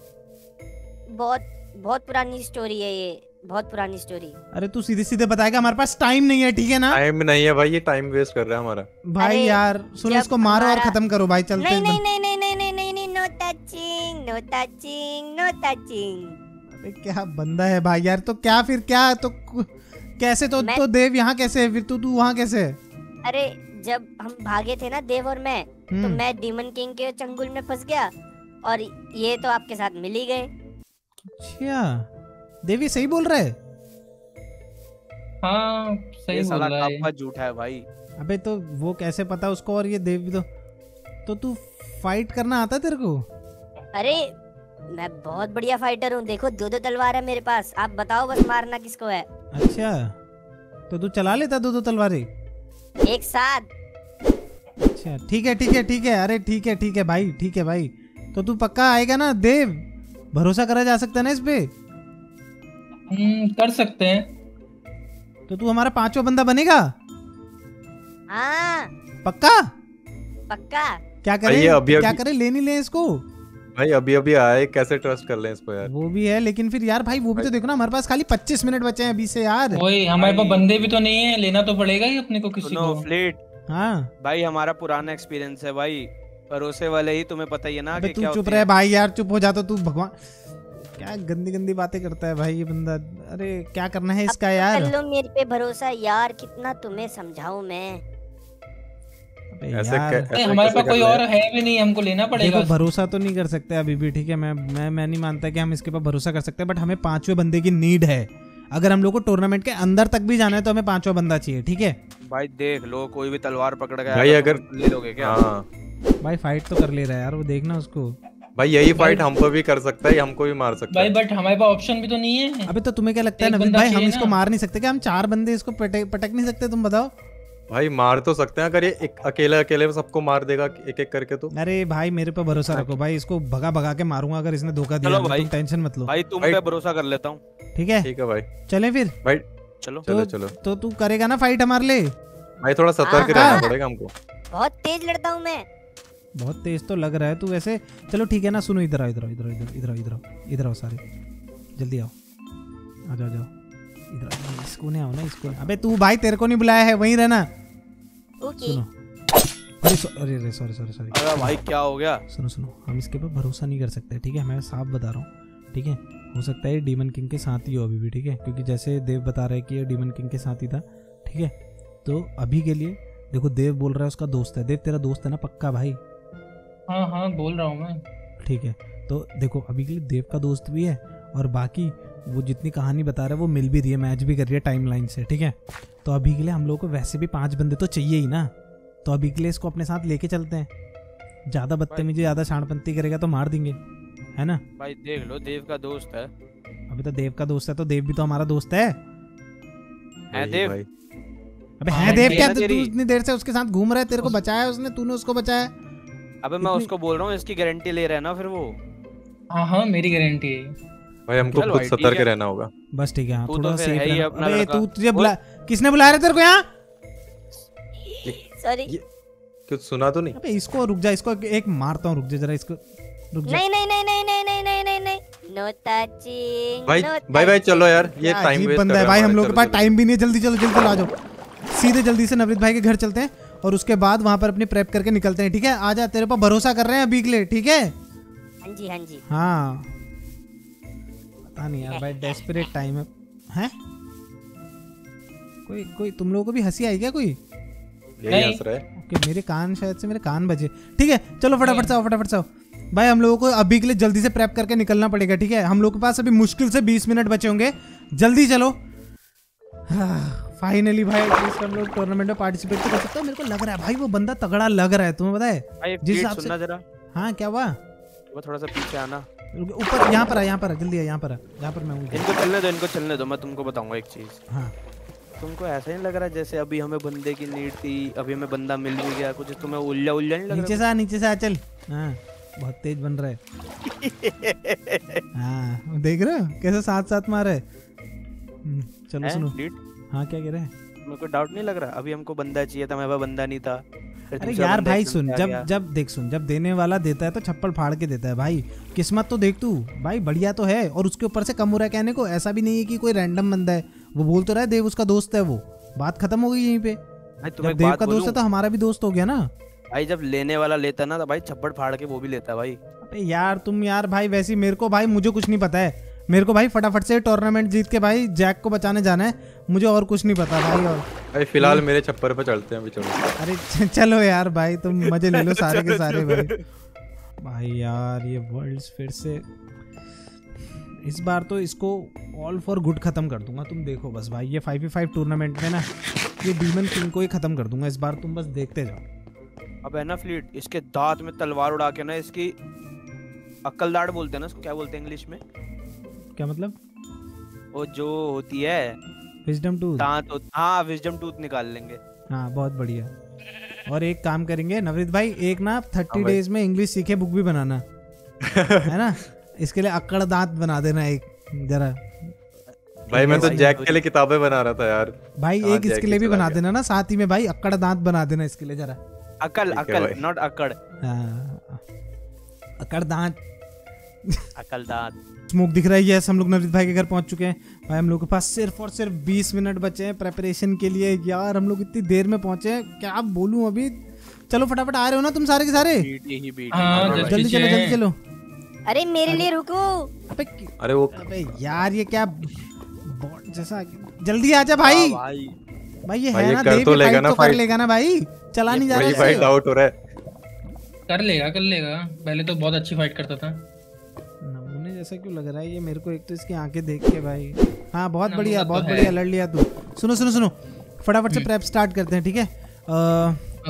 बहुत बहुत पुरानी स्टोरी है ये, बहुत पुरानी स्टोरी। अरे तू सीधे सीधे बताएगा, हमारे पास टाइम नहीं है ठीक है ना? टाइम नहीं है भाई, ये टाइम वेस्ट कर रहा है हमारा। भाई अरे, यार सुनो जब इसको मारो और हमारा- खत्म करो भाई, चलते नहीं हैं नहीं एकदम। नहीं नहीं नहीं नहीं नहीं नहीं no touching no touching no touching. अबे क्या बंदा है भाई यार। तो क्या फिर क्या तो कु- कैसे तो मैं- तो देव यहाँ कैसे है? फिर तू तू वहाँ कैसे है? अरे जब हम भागे थे ना देव और मैं, तो हम्म। मैं डीमन किंग के चंगुल में फंस गया और ये तो आपके साथ मिल ही गए। अच्छा देवी सही बोल रहा है? हाँ सही ये बोल साला रहा है। कापा झूठा है भाई। अबे तो वो कैसे पता उसको? और ये देव भी तो तो तू फाइट करना आता है तेरे को? अरे मैं बहुत बढ़िया फाइटर हूँ, देखो दो दो तलवार है मेरे पास। आप बताओ बस मारना किसको है। अच्छा तो तू चला लेता दो दो तलवारें? एक साथ। अच्छा ठीक है ठीक है ठीक है। अरे ठीक है ठीक है भाई, ठीक है भाई। तो तू पक्का आएगा ना देव? भरोसा करा जा सकता है ना इस पे? हम्म कर सकते हैं। तो तू हमारा पांचवा बंदा बनेगा हाँ पक्का? पक्का। क्या भाई, करें ये अभी- क्या अभी- करें, ले नहीं ले इसको? भाई अभी अभी आए, कैसे ट्रस्ट कर लें इसको यार? वो भी है लेकिन फिर यार भाई वो भी तो देखो ना, हमारे पास खाली पच्चीस मिनट बचे हैं अभी से यार। वही हमारे पास भाई- बंदे भी तो नहीं है, लेना तो पड़ेगा ही अपने को किसी सुनो को। फ्लीट हाँ भाई, हमारा पुराना एक्सपीरियंस है भाई, भरोसे वाले ही तुम्हें पता ही है ना अबे कि तू क्या चुप होती रहे है। भाई यार, चुप हो जा तो तू। भगवान क्या गंदी गंदी बातें करता है भाई ये बंदा। अरे क्या करना है इसका यार? कर लो मेरे पे भरोसा यार, कितना तुम्हें समझाऊं मैं। अबे ऐसे यार, कै- नहीं, ऐसे हमारे कैसे पास कोई कर और लें? है भी नहीं, हमको लेना पड़ेगा। देखो भरोसा तो नहीं कर सकते अभी भी, ठीक है। मैं मैं मैं नहीं मानता कि हम इसके ऊपर भरोसा कर सकते हैं, बट हमें पांचवें बंदे की नीड है। अगर हम लोग को टूर्नामेंट के अंदर तक भी जाना है तो हमें पांचवा बंदा चाहिए, ठीक है? भाई देख लो, कोई भी तलवार पकड़ गया भाई तो अगर- तुम ले लोगे क्या? हाँ भाई फाइट तो कर ले रहा है यार वो, देखना उसको। भाई यही फाइट हम पर भी कर सकता है, हमको भी मार सकता भाई है। बट हमारे पास ऑप्शन भी तो नहीं है। अबे तो तुम्हें क्या लगता है एक नवीन बंदा भाई, हम चाहिए इसको ना। मार नहीं सकते क्या? हम चार बंदे इसको पटक पटक नहीं सकते? तुम बताओ। भाई मार तो सकते हैं, अगर ये एक अकेले अकेले में सबको मार देगा एक एक करके तो। अरे भाई मेरे पे भरोसा रखो भाई, इसको भगा भगा के मारूंगा अगर इसने धोखा दिया। चलो भाई। तुम टेंशन मत लो, भाई तुम भाई- पे भरोसा कर लेता हूँ। ठीक है? ठीक है भाई। चलें फिर? भाई चलो चलो तो, चलो तो तू करेगा ना फाइट हमारे लिए? भाई थोड़ा सतर्क हाँ, रहना हाँ। पड़ेगा हमको। बहुत तेज लड़ता हूँ मैं। बहुत तेज तो लग रहा है तू वैसे। चलो ठीक है ना, सुनो इधर आओ इधर आओ इधर आओ इधर इधर आओ इधर आओ इधर आओ सारे, जल्दी आओ, आ जाओ जाओ इधर आओ। इसको नहीं आओ ना, इसको नहीं। अबे तू भाई तेरे को नहीं बुलाया है, वहीं रहना। ओके। सुनो, अरे सो- अरे अरे सॉरी सॉरी सॉरी अरे भाई क्या हो गया? सुनो सुनो, हम इसके ऊपर भरोसा नहीं कर सकते, ठीक है? मैं साफ बता रहा हूँ, ठीक है? हो सकता है डीमन किंग के साथ ही हो अभी भी, ठीक है? क्योंकि जैसे देव बता रहा है कि ये डीमन किंग के साथ ही था, ठीक है? तो अभी के लिए देखो, देव बोल रहा है उसका दोस्त है। देव तेरा दोस्त है ना पक्का भाई? हाँ हाँ बोल रहा हूँ मैं। ठीक है, तो देखो अभी के लिए देव का दोस्त भी है, और बाकी वो जितनी कहानी बता रहा है वो मिल भी रही है, मैच भी कर रही है टाइमलाइन से, ठीक है? तो अभी के लिए हम लोगों को वैसे भी पांच बंदे तो चाहिए ही ना, तो अभी के लिए इसको अपने साथ लेके चलते हैं। ज़्यादा बदतमीजी ज़्यादा शाणपंती करेगा तो मार देंगे, है ना? भाई देख लो, देव का दोस्त है। अभी तो देव का दोस्त है तो देव भी तो हमारा दोस्त है। है यही देव। भाई। अबे हाँ, है देव देव क्या? है तू तेरी। इतनी देर से उसके साथ घूम रहा है, तेरे को बचाया उसने, तूने उसको बचाया। अबे मैं इतनी- उसको बोल रहा हूँ, इसकी गारंटी ले रहा है ना फिर वो। हाँ हाँ मेरी गारंटी है। भाई हमको चलो खुद भाई, ठीक सतर्क है। रहना होगा। बस ठीक है, हाँ तू थोड़ा तो फिर सेफ है ही रहना। अपना अबे लड़का। तू तुझे बुला, किसने बुलाया रे तेरे को यहाँ? सॉरी। ये कुछ सुना तो नहीं? अबे इसको रुक जा, इसको एक मारता हूँ, रुक जा जरा, इसको रुक जा। नहीं नहीं नहीं नहीं नहीं नहीं नहीं नहीं नहीं नो टचिंग। भाई भाई भाई चलो यार, ये क्या टाइम अजीब वेस्ट बंदा कर है रहा भाई, हम हमारा, लोग के चलो, पास चलो। टाइम भी नहीं है। जल्दी चलो जल्दी चलो, आ जाओ सीधे जल्दी से नवरीत भाई के घर चलते हैं और उसके बाद वहां पर अपनी प्रेप करके निकलते हैं, ठीक है? आ जा, तेरे पर भरोसा कर रहे हैं अभी के लिए, ठीक है? हाँ जी हाँ जी। हाँ पता नहीं यार भाई, डेस्परेट टाइम है। हैं? कोई कोई तुम लोगों को भी हंसी आई क्या कोई? यही नहीं। हंस रहा है। ओके, मेरे कान शायद से मेरे कान बजे। ठीक है चलो फटाफट से आओ, फटाफट से आओ भाई। हम लोगों को अभी के लिए जल्दी से प्रेप करके निकलना पड़ेगा, ठीक है? हम लोग के पास अभी मुश्किल से बीस मिनट बचे होंगे, जल्दी चलो। फाइनली भाई एटलीस्ट हम लोग टूर्नामेंट में पार्टिसिपेट तो कर सकते हैं। मेरे को लग रहा है भाई वो बंदा तगड़ा लग रहा है, तुम्हें पता है? भाई एक जिस चीज हिसाब से- सुनना जरा, हाँ क्या हुआ? वो थोड़ा सा पीछे आना। ऊपर यहाँ पर आ, यहाँ पर आ, जल्दी आ, यहाँ पर आ, यहाँ पर मैं हूँ। इनको चलने दो, इनको चलने दो। मैं तुमको बताऊंगा एक चीज। हाँ तुमको ऐसा नहीं लग रहा जैसे अभी हमें बंदे की नीड थी, अभी हमें बंदा मिल भी गया, कुछ तुम्हें उल्झा उल्झा नहीं लग नीचे रहा? से आ, नीचे से आ, चल। हाँ बहुत तेज बन रहा है। हाँ देख रहे हो कैसे साथ साथ मार है। हम्म, चलो हैं? सुनो। लीड? हाँ क्या कह रहे हैं? मेरे को डाउट नहीं लग रहा, अभी हमको बंदा चाहिए था, हमारे पास बंदा नहीं था। फिर अरे दूसरा यार बंदा भाई एकदम सुन, से आ जब गया। जब देख सुन, जब देने वाला देता है तो छप्पड़ फाड़ के देता है भाई। किस्मत तो देख तू भाई, बढ़िया तो है, और उसके ऊपर से कम हो रहा है कहने को। ऐसा भी नहीं है कि कोई रैंडम बंदा है, वो बोल तो रहा है देव उसका दोस्त है, वो बात खत्म हो गई यहीं पे। भाई जब तुम्हें एक देव बात का दोस्त है बोलूं? तो हमारा भी दोस्त हो गया ना। भाई जब लेने वाला लेता ना तो भाई छप्पड़ फाड़ के वो भी लेता भाई। अबे यार तुम यार भाई वैसी, मेरे को भाई मुझे कुछ नहीं पता है। मेरे को भाई फटाफट से टूर्नामेंट जीत के भाई जैक को बचाने जाना है, मुझे और कुछ नहीं पता भाई। और भाई फिलहाल मेरे छप्पर पे चलते हैं अभी, चलो। अरे च- चलो यार भाई, तुम मजे ले लो सारे के सारे भाई। भाई यार ये वर्ल्ड्स फिर से इस बार तो इसको ऑल फॉर गुड खत्म कर दूंगा, तुम देखो बस भाई। ये फाइव फाइव टूर्नामेंट में ना ये डीमन किंग को ही खत्म कर दूंगा इस बार, तुम बस देखते जाओ। अब है ना फ्लीट, इसके दांत में तलवार उड़ा के ना इसकी अक्ल दाढ़ बोलते हैं ना, इसको क्या बोलते हैं इंग्लिश में? क्या मतलब? वो जो होती है विजडम टूथ। दांत हो- हाँ विजडम टूथ निकाल लेंगे। हाँ बहुत बढ़िया। और एक काम करेंगे नवरीत भाई, एक ना थर्टी हाँ भाई। डेज में इंग्लिश सीखे बुक भी बनाना है ना, इसके लिए अक्कड़ दांत बना देना एक जरा। भाई मैं तो भाई, जैक भाई। के लिए किताबें बना रहा था यार। भाई हाँ, एक इसके जैक लिए भी चला बना गया। देना ना साथ ही में भाई, अक्कड़ दांत बना देना इसके लिए जरा। अकल ठीक है अकल भाई। नॉट अकड़, हाँ, अक्कड़ दांत। अकल दांत। स्मोक दिख रहा है। यस हम लोग नवरीत भाई के घर पहुंच चुके हैं भाई। हम लोग के पास सिर्फ और सिर्फ बीस मिनट बचे हैं प्रेपरेशन के लिए। यार हम लोग इतनी देर में पहुंचे हैं, क्या बोलूं अभी। चलो फटाफट आ रहे हो ना तुम सारे के सारे? बीट ही बीट। हाँ, हाँ, जल्दी जल्दी चलो पीछे जल्दी चलो। अरे मेरे लिए रुको। अबे अरे वो अबे यार ये क्या बॉट जैसा, जल्दी आजा भाई। भाई भाई ये भाई है ये ना कर देव, तो ये लेगा फाइट ना तो कर फाइट। लेगा ना भाई, चला नहीं जा वही रहा भाई इससे। डाउट हो रहा है। कर लेगा कर लेगा, पहले तो बहुत अच्छी फाइट करता था। नमूने जैसा क्यों लग रहा है ये मेरे को, एक तो इसकी आंखें देख के भाई। हाँ बहुत नमूना बढ़िया तो बहुत है। बढ़िया लड़ लिया तू। सुनो सुनो सुनो, फटाफट से प्रेप स्टार्ट करते हैं, ठीक है? Uh, okay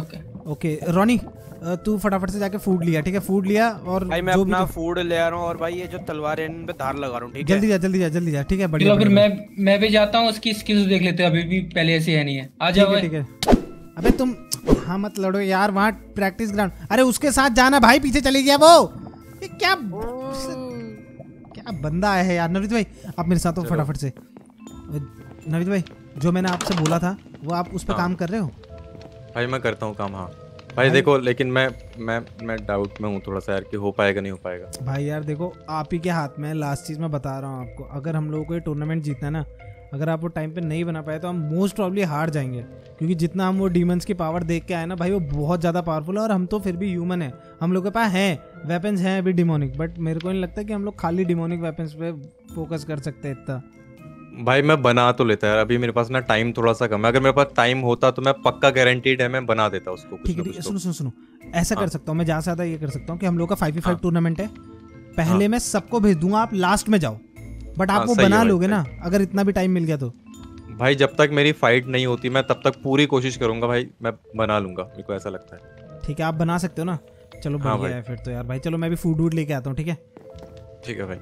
okay Ronnie uh, तू फटाफट से जाके फूड लिया, ठीक है? फूड लिया और भाई मैं जो भी अपना तो- फूड ले आ रहा हूँ और भाई ये जो तलवार है इन पे धार लगा रहा हूँ, ठीक है? जल्दी जा जल्दी जा जल्दी जा, ठीक है? बढ़िया चलो फिर बढ़िया, मैं मैं भी जाता हूँ, उसकी स्किल्स देख लेते हैं, अभी भी पहले ऐसे है नहीं है। आ ठीक जाओ है भाई। ठीक है। अबे तुम हाँ मत लड़ो यार, वहाँ प्रैक्टिस ग्राउंड। अरे उसके साथ जाना भाई, पीछे चले गया वो। ये क्या क्या बंदा है यार। नवनीत भाई आप मेरे साथ हो फटाफट से। नवनीत भाई जो मैंने आपसे बोला था वो आप उस पर हाँ। काम कर रहे हो? भाई मैं करता हूँ काम। हाँ भाई देखो, लेकिन मैं मैं मैं डाउट में हूँ थोड़ा सा यार कि हो पाएगा नहीं हो पाएगा। भाई यार देखो आप ही के हाथ में। लास्ट चीज मैं बता रहा हूँ आपको, अगर हम लोगों को ये टूर्नामेंट जीतना है ना, अगर आप वो टाइम पे नहीं बना पाए तो हम मोस्ट प्रॉब्ली हार जाएंगे, क्योंकि जितना हम वो डीमंस की पावर देख के आए ना भाई, वो बहुत ज़्यादा पावरफुल है। और हम तो फिर भी ह्यूमन है, हम लोग के पास हैं वेपन्स हैं अभी डिमोनिक, बट मेरे को नहीं लगता कि हम लोग खाली डिमोनिक वेपन्स पे फोकस कर सकते हैं इतना। भाई मैं बना तो लेता यार, अभी मेरे पास ना टाइम थोड़ा सा कम है। अगर मेरे पास टाइम होता तो मैं पक्का गारंटीड है मैं बना देता उसको कुछ ठीक ना है कुछ सुनो तो। सुनो सुनो, ऐसा कर हाँ। सकता हूँ मैं, ज़्यादा से ज़्यादा ये कर सकता हूँ कि हम लोग का फाइव वी फाइव हाँ। टूर्नामेंट है, पहले मैं सबको भेज दूंगा, आप लास्ट में जाओ, बट आप हाँ, वो सही है बना भाई, लोगे सही। ना अगर इतना भी टाइम मिल गया तो? भाई जब तक मेरी फाइट नहीं होती मैं तब तक पूरी कोशिश करूंगा भाई, मैं बना लूंगा, मेरे को ऐसा लगता है। ठीक है आप बना सकते हो ना? चलो हाँ बढ़िया भाई। है फिर तो यार। भाई चलो मैं भी फूड वूड लेके आता हूँ, ठीक है? ठीक है भाई।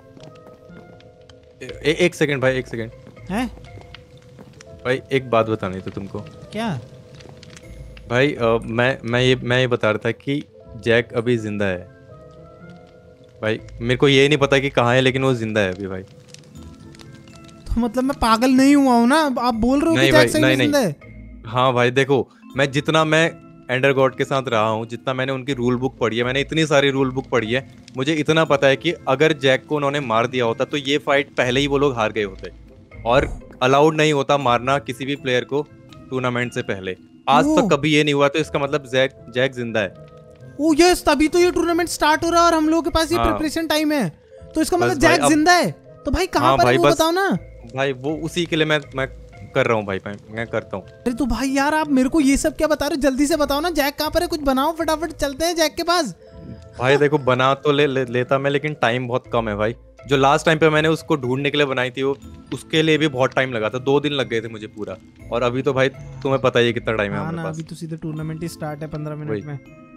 ए, ए, एक सेकंड भाई, एक सेकंड हैं भाई, एक बात बतानी थी तुमको। क्या? भाई अ, मैं मैं ये मैं ये बता रहा था कि जैक अभी जिंदा है भाई। मेरे को ये नहीं पता कि कहाँ है, लेकिन वो जिंदा है अभी भाई। तो मतलब मैं पागल नहीं हुआ हूँ ना? आप बोल रहे हो कि नहीं जैक भाई, सही नहीं, में जिंदा है? हाँ भाई देखो, मैं जितना मैं एंडर गॉड के साथ रहा हूँ, जितना मैंने उनकी रूल बुक पढ़ी है, मैंने इतनी सारी रूल बुक पढ़ी है, मुझे इतना पता है कि अगर जैक को उन्होंने मार दिया होता तो ये फाइट पहले ही वो लोग हार गए होते, और अलाउड नहीं होता मारना किसी भी प्लेयर को टूर्नामेंट से पहले। आज ओह। तक कभी ये नहीं हुआ, तो इसका मतलब जैक जैक जिंदा है। ओ यस, तभी तो ये टूर्नामेंट स्टार्ट हो रहा है और हम लोगों के पास ये हाँ। प्रिपरेशन टाइम है, तो इसका बस मतलब भाई, जैक अब- जिंदा है। तो भाई कहाँ हाँ पर है भाई, वो बस- बताओ ना। भाई वो उसी के लिए मैं मैं कर रहा हूँ भाई, मैं मैं करता हूँ। अरे तो भाई यार आप मेरे को ये सब क्या बता रहे हो? जल्दी से बताओ ना, जैक कहाँ पर है? कुछ बनाओ फटाफट, चलते हैं जैक के पास। भाई देखो बना तो ले, ले लेता मैं, लेकिन टाइम बहुत कम है भाई। जो लास्ट टाइम पे मैंने उसको ढूंढने के लिए बनाई थी, वो उसके लिए भी बहुत टाइम लगा था, दो दिन लग गए थे मुझे पूरा। और अभी तो भाई तुम्हें पता ही है कितना टाइम है हाँ हमारे ना, पास। अभी तो सीधे टूर्नामेंट ही स्टार्ट है पंद्रह मिनट वही। में।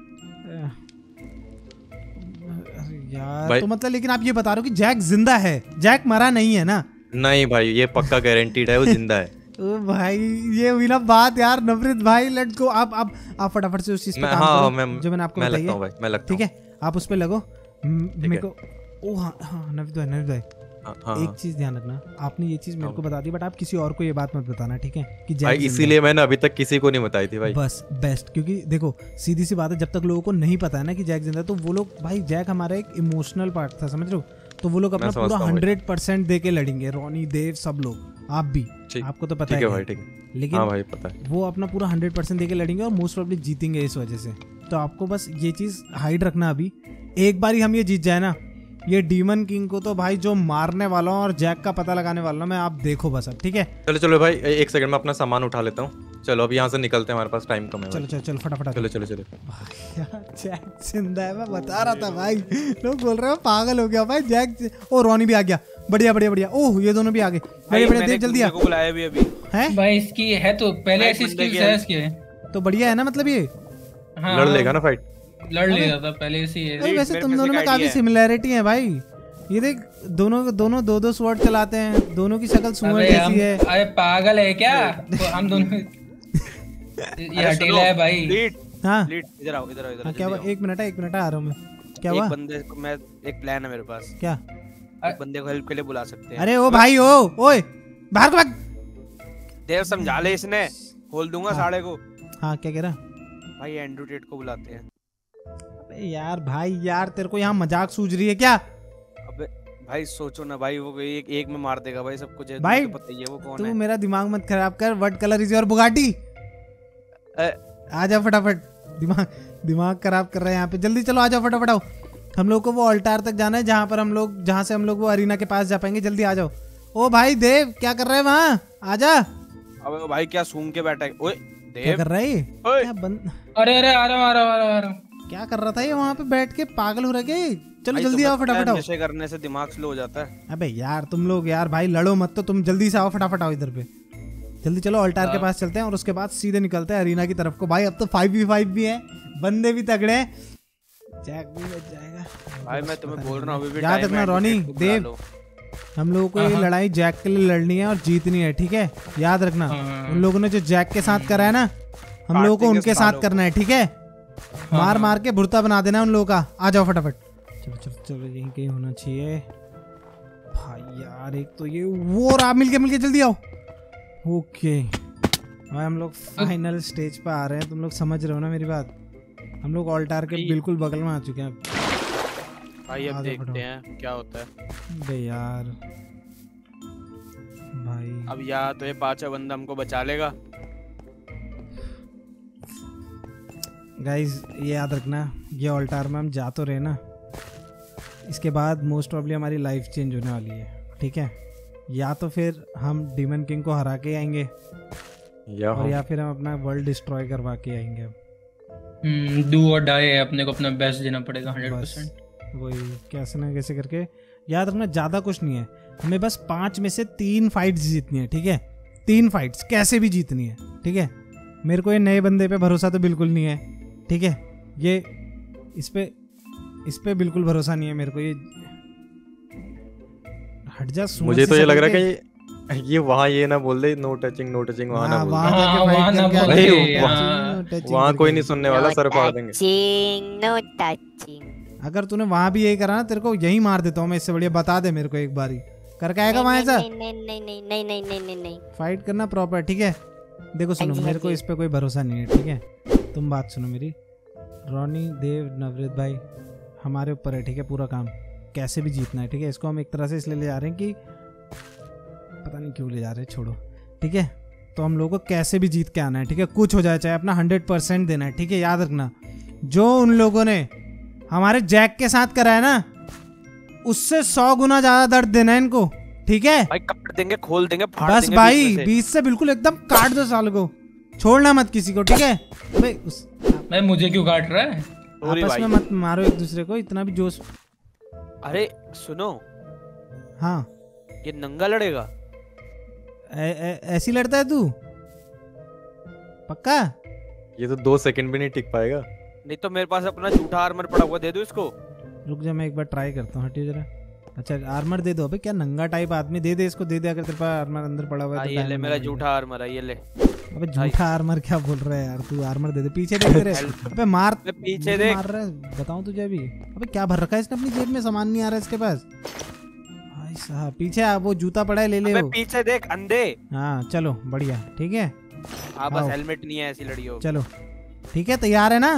अरे यार भाई- तो मतलब लेकिन आप ये बता रहे हो कि जैक जिंदा है, जैक मरा नहीं है ना? नहीं भाई, ये पक्का गारंटीड है वो जिंदा है। ओ भाई ये हुई ना बात यार। नवनीत भाई लेट्स गो। आप आप आप फटाफट से उस चीज पे मैं काम हाँ करो मैं जो मैंने आपको मैं बताई लगता है, हूँ भाई, मैं लगता ठीक हूँ। है? आप उस पे लगो। म- ठीक मेरे है। को ओ हाँ हाँ नवनीत भाई, नवनीत भाई हाँ, हाँ, एक हाँ। चीज ध्यान रखना, आपने ये चीज मेरे हाँ। को बता दी, बट आप किसी और को ये बात मत बताना, ठीक है? कि जैक भाई जिंदा है। इसीलिए मैंने अभी तक किसी को नहीं बताई थी भाई। बस बेस्ट, क्योंकि देखो सीधी सी बात है, जब तक लोगों को नहीं पता है ना कि जैक जिंदा है, तो वो लोग भाई, जैक हमारा एक इमोशनल पार्ट था, समझ रहे हो? तो वो लोग अपना मैं पूरा समझता हूँ भाई। हंड्रेड परसेंट दे के लड़ेंगे, रोनी, देव, सब लोग, आप भी, ठीक- आपको तो पता ठीक है है भाई, ठीक है। लेकिन हाँ भाई पता है। वो अपना पूरा हंड्रेड परसेंट दे के लड़ेंगे और मोस्ट प्रॉब्ली जीतेंगे इस वजह से। तो आपको बस ये चीज हाइड रखना अभी। एक बार ही हम ये जीत जाए ना, ये डीमन किंग को तो भाई जो मारने वाला हूँ और जैक का पता लगाने वाला हूँ मैं, आप देखो बस अब, ठीक है? चलो चलो भाई, ए- एक सेकंड में अपना सामान उठा लेता हूँ। चलो अब यहाँ से निकलते हैं, हमारे पास टाइम कम है चलो भाई। चलो चलो फटाफट। चलो चलो चलो। भाई यार जैक जिंदा है, मैं बता रहा था भाई। लोग बोल रहे हो पागल हो गया भाई जैक। ओ रोनी भी आ गया, बढ़िया बढ़िया बढ़िया। ओह ये दोनों भी आ गए, भाई बढ़िया बढ़िया। मैंने देव जल्दी आ। को बुलाया भी अभी। हैं भाई इसकी है तो पहले भाई ऐसी बंदे स्किल्स की है हेल्प- इसके। तो बढ़िया है ना मतलब ये? हाँ लड़ लेगा ना फाइट? लड़ लेगा था पहले ऐसी है। अरे वैसे मेरे तुम पास दोनों एक में काफी idea है। सिमिलैरिटी है भाई। ये देख दोनों दोनों दो दो स्वॉर्ड चलाते हैं, दोनों की शक्ल सुअर अबे हम जैसी है। अरे पागल है क्या? तो हम दोनों ये अरे हटेला सुनो, है भाई। लीड हाँ लीड इधर आओ, इधर आओ, इधर हाँ, आओ, क्या हुआ? जल्दी आओ। एक मिनट है, एक मिनट है, आ रहा हूँ मैं। क्या एक हुआ? बंदे को मैं एक प्लान है मेरे पास। क्या? एक बंदे को हेल्प के लिए बुला सकते हैं। अरे ओ भाई ओ ओए बाहर को भाग। देव समझा ले, इसने खोल दूंगा हाँ। साढ़े को। हाँ क्या कह रहा? भाई एंड्रू टेट को बुलाते हैं। अबे यार भाई यार तेरे को यहाँ मजाक सूझ रही है क्या? अबे भाई सोचो ना भाई, वो एक एक में मार देगा भाई सब कुछ। भाई, तुमको पता ही है वो कौन तू है। मेरा दिमाग मत खराब कर। What colour is your Bugatti? Uh, आ जाओ फटाफट। दिमाग दिमाग खराब कर रहे हैं यहाँ पे। जल्दी चलो आ जाओ फटाफट आओ। हम लोग को वो अल्टार तक जाना है, जहाँ पर हम लोग जहाँ से हम लोग वो अरीना के पास जा पाएंगे। जल्दी आ जाओ। ओ भाई देव क्या कर रहे हैं वहाँ? आजा। अबे वो भाई क्या सूंघ के बैठा है? ओए क्या देव, कर रहा है ये? ओए। क्या बंद अरे अरे आ रहा हूँ आ रहा हूँ आ रहा हूँ, आ रहा हूँ। क्या कर रहा था ये वहाँ पे बैठ के? पागल हो रहा है क्या ये? चलो भाई जल्दी तुम्हें आओ पता है, फटाफट आओ। नशे करने से दिमाग स्लो हो जाता है। अबे यार तुम लोग यार भाई लड़ो मत, तो तुम जल्दी से आओ फटाफट आओ इधर पे। जल्दी चलो अल्टार के पास चलते हैं और उसके बाद सीधे निकलते हैं अरीना की तरफ को। भाई अब तो फाइव वी फाइव भी है, बंदे भी तगड़े हैं, जैक भी बच जाएगा। भाई मैं तुम्हें बोल रहा हूँ अभी भी याद टाइम रखना है, रोनी, टिकट को बुला देव, लो। हम लोगों को ये लड़ाई जैक के लिए लड़नी है और जीतनी है, ठीक है? याद रखना, उन लोगों ने जो जैक के साथ करा है ना, हम लोगों को उनके साथ करना है, ठीक है? मार मार के भुर्ता बना देना उन लोगों का। आ जाओ फटाफट, चलो चलो चलो, यहीं कहीं होना चाहिए भाई। यार एक तो ये वो रहा, मिलके मिलके जल्दी आओ। ओके भाई हम लोग फाइनल स्टेज पे आ रहे हैं, तुम लोग समझ रहे हो ना मेरी बात? हम लोग ऑल्टार के बिल्कुल बगल में आ चुके हैं। भाई अब देखते हैं क्या होता है। बे यार भाई, अब या तो ये पांचवा बंदा हमको बचा लेगा। गाइस ये याद रखना, ये ऑल्टार में हम जा तो रहे ना, इसके बाद मोस्ट प्रॉब्ली हमारी लाइफ चेंज होने वाली है, ठीक है? या तो फिर हम डीमन किंग को हरा के आएंगे या और या फिर हम अपना वर्ल्ड डिस्ट्रॉय करवा के आएंगे। हम्म डू और डाई है, अपने को अपना बेस्ट देना पड़ेगा हंड्रेड परसेंट। वही कैसे ना कैसे करके, याद रखना ज़्यादा कुछ नहीं है, हमें बस पांच में से तीन फाइट्स जीतनी है, ठीक है? तीन फाइट्स कैसे भी जीतनी है, ठीक है? मेरे को ये नए बंदे पे भरोसा तो बिल्कुल नहीं है, ठीक है? ये इस पे इस पे बिल्कुल भरोसा नहीं है मेरे को। ये हट जा, मुझे तो ये लग रहा है कि ये वहाँ ये ना बोल दे नो टचिंग नो टचिंग, वहाँ ना बोल दे। हाँ, वहाँ ना बोल भाई, दे, वहाँ- हाँ। वहाँ कोई नहीं सुनने वाला, सर फाड़ देंगे। Touching no touching. अगर तूने वहां भी यही करा ना, तेरे को यहीं मार देता हूँ मैं, इससे बढ़िया बता दे मेरे को एक बारी करके आएगा वहां ऐसा। नहीं नहीं नहीं नहीं नहीं नहीं नहीं नहीं नहीं। फाइट करना प्रॉपर, ठीक है? देखो सुनो, हाँ जी, मेरे हाँ को जी। इस पे कोई भरोसा नहीं है, ठीक है? तुम बात सुनो मेरी, रोनी, देव, नवरीत भाई, हमारे ऊपर है, ठीक है? पूरा काम कैसे भी जीतना है, ठीक है? इसको हम एक तरह से इसलिए ले जा रहे हैं कि पता नहीं क्यों ले जा रहे हैं, छोड़ो, ठीक है? तो हम लोगों को कैसे भी जीत के आना है, ठीक है? कुछ हो जाए, चाहे अपना हंड्रेड परसेंट देना है, ठीक है? याद रखना, जो उन लोगों ने हमारे जैक के साथ करा है ना, उससे सौ गुना ज्यादा दर्द देना है इनको, ठीक है? भाई काट देंगे, खोल देंगे, फाड़ बस देंगे भाई बीच में से। बीच से बिल्कुल एकदम काट दो साल को, छोड़ना मत किसी को, ठीक है? भाई उस भाई मुझे क्यों काट रहा है? सॉरी आपस भाई। में मत मारो एक दूसरे को, इतना भी जोश। अरे सुनो, हाँ ये नंगा लड़ेगा। ऐ, ऐ, ऐसी लड़ता है तू पक्का? ये तो दो सेकंड भी नहीं टिक पाएगा। नहीं तो मेरे पास अपना झूठा आर्मर पड़ा हुआ, दे दो इसको। रुक जा, मैं एक बार ट्राई करता हूँ, हटियो जरा। अच्छा आर्मर दे दो, अबे क्या नंगा टाइप आदमी, दे दे इसको, दे दे, अगर तेरे पास आर्मर अंदर पड़ा हुआ है हाँ, तो ये ले diamond मेरा में झूठा आर्मर है, ये ले। अबे झूठा आर्मर क्या बोल रहा है यार तू? आर्मर दे दे, पीछे देख तेरे। अबे मार, मैं पीछे मुझे देख। मार रहा है, बताऊं तुझे अभी? अबे क्या भर रखा है इसने अपनी जेब में, सामान नहीं आ रहा है इसके पास। भाई साहब पीछे आ, वो जूता पड़ा है, ले ले अबे वो। पीछे देख अंधे। हाँ चलो बढ़िया, ठीक है? हाँ बस आओ। हेलमेट नहीं है ऐसी लड़ियों। चलो ठीक है, तैयार है ना?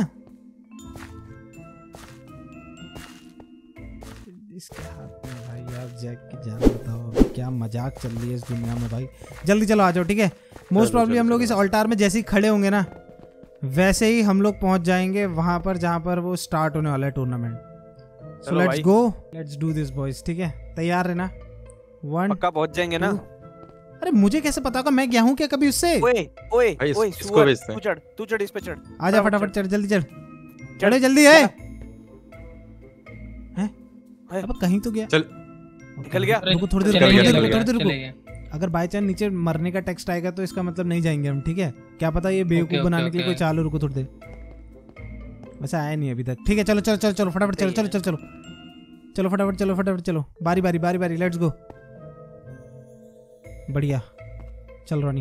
इसके हाथ में भाई यार जैक की जान, बताओ अभी क्या मजाक चल रही है इस दुनिया में भाई। जल्दी चलो आ जाओ, ठीक है? मोस्ट प्रॉब्ली हम लोग इस ऑल्टार में जैसे ही खड़े होंगे ना, वैसे ही हम लोग पहुंच जाएंगे वहां पर जहां पर वो स्टार्ट होने वाला है टूर्नामेंट। सो चलो लेट्स भाई। Go, let's do this boys, ठीक है? तैयार है ना? वन, पक्का पहुंच जाएंगे ना? अरे मुझे कैसे पता होगा, मैं गया हूँ क्या कभी उससे? ओए ओए भाई, ओए इसको सुअर, भेजते हैं। तू चढ़, तू चढ़, इस पे चढ़। आजा फटाफट चढ़, जल्दी चढ़, चढ़े जल्दी है। हैं? है। अब कहीं तो गया, चल निकल गया। रुको थोड़ी देर, चले रुको, गए, थोड़ी चले देर, गए, थोड़ी देर चले रुको। गए। अगर बाय चांस नीचे मरने का टेक्स्ट आएगा तो इसका मतलब नहीं जाएंगे हम, ठीक है? क्या पता ये बेवकूफ ओके, बनाने ओके, के लिए कोई ओके। चालू। रुको थोड़ी देर, वैसे आया नहीं अभी तक, ठीक है? चलो चलो चलो चलो फटाफट चलो, चलो चलो चलो चलो फटाफट चलो, फटाफट चलो, बारी बारी बारी बारी, लेट्स गो। बढ़िया, चल रोनी।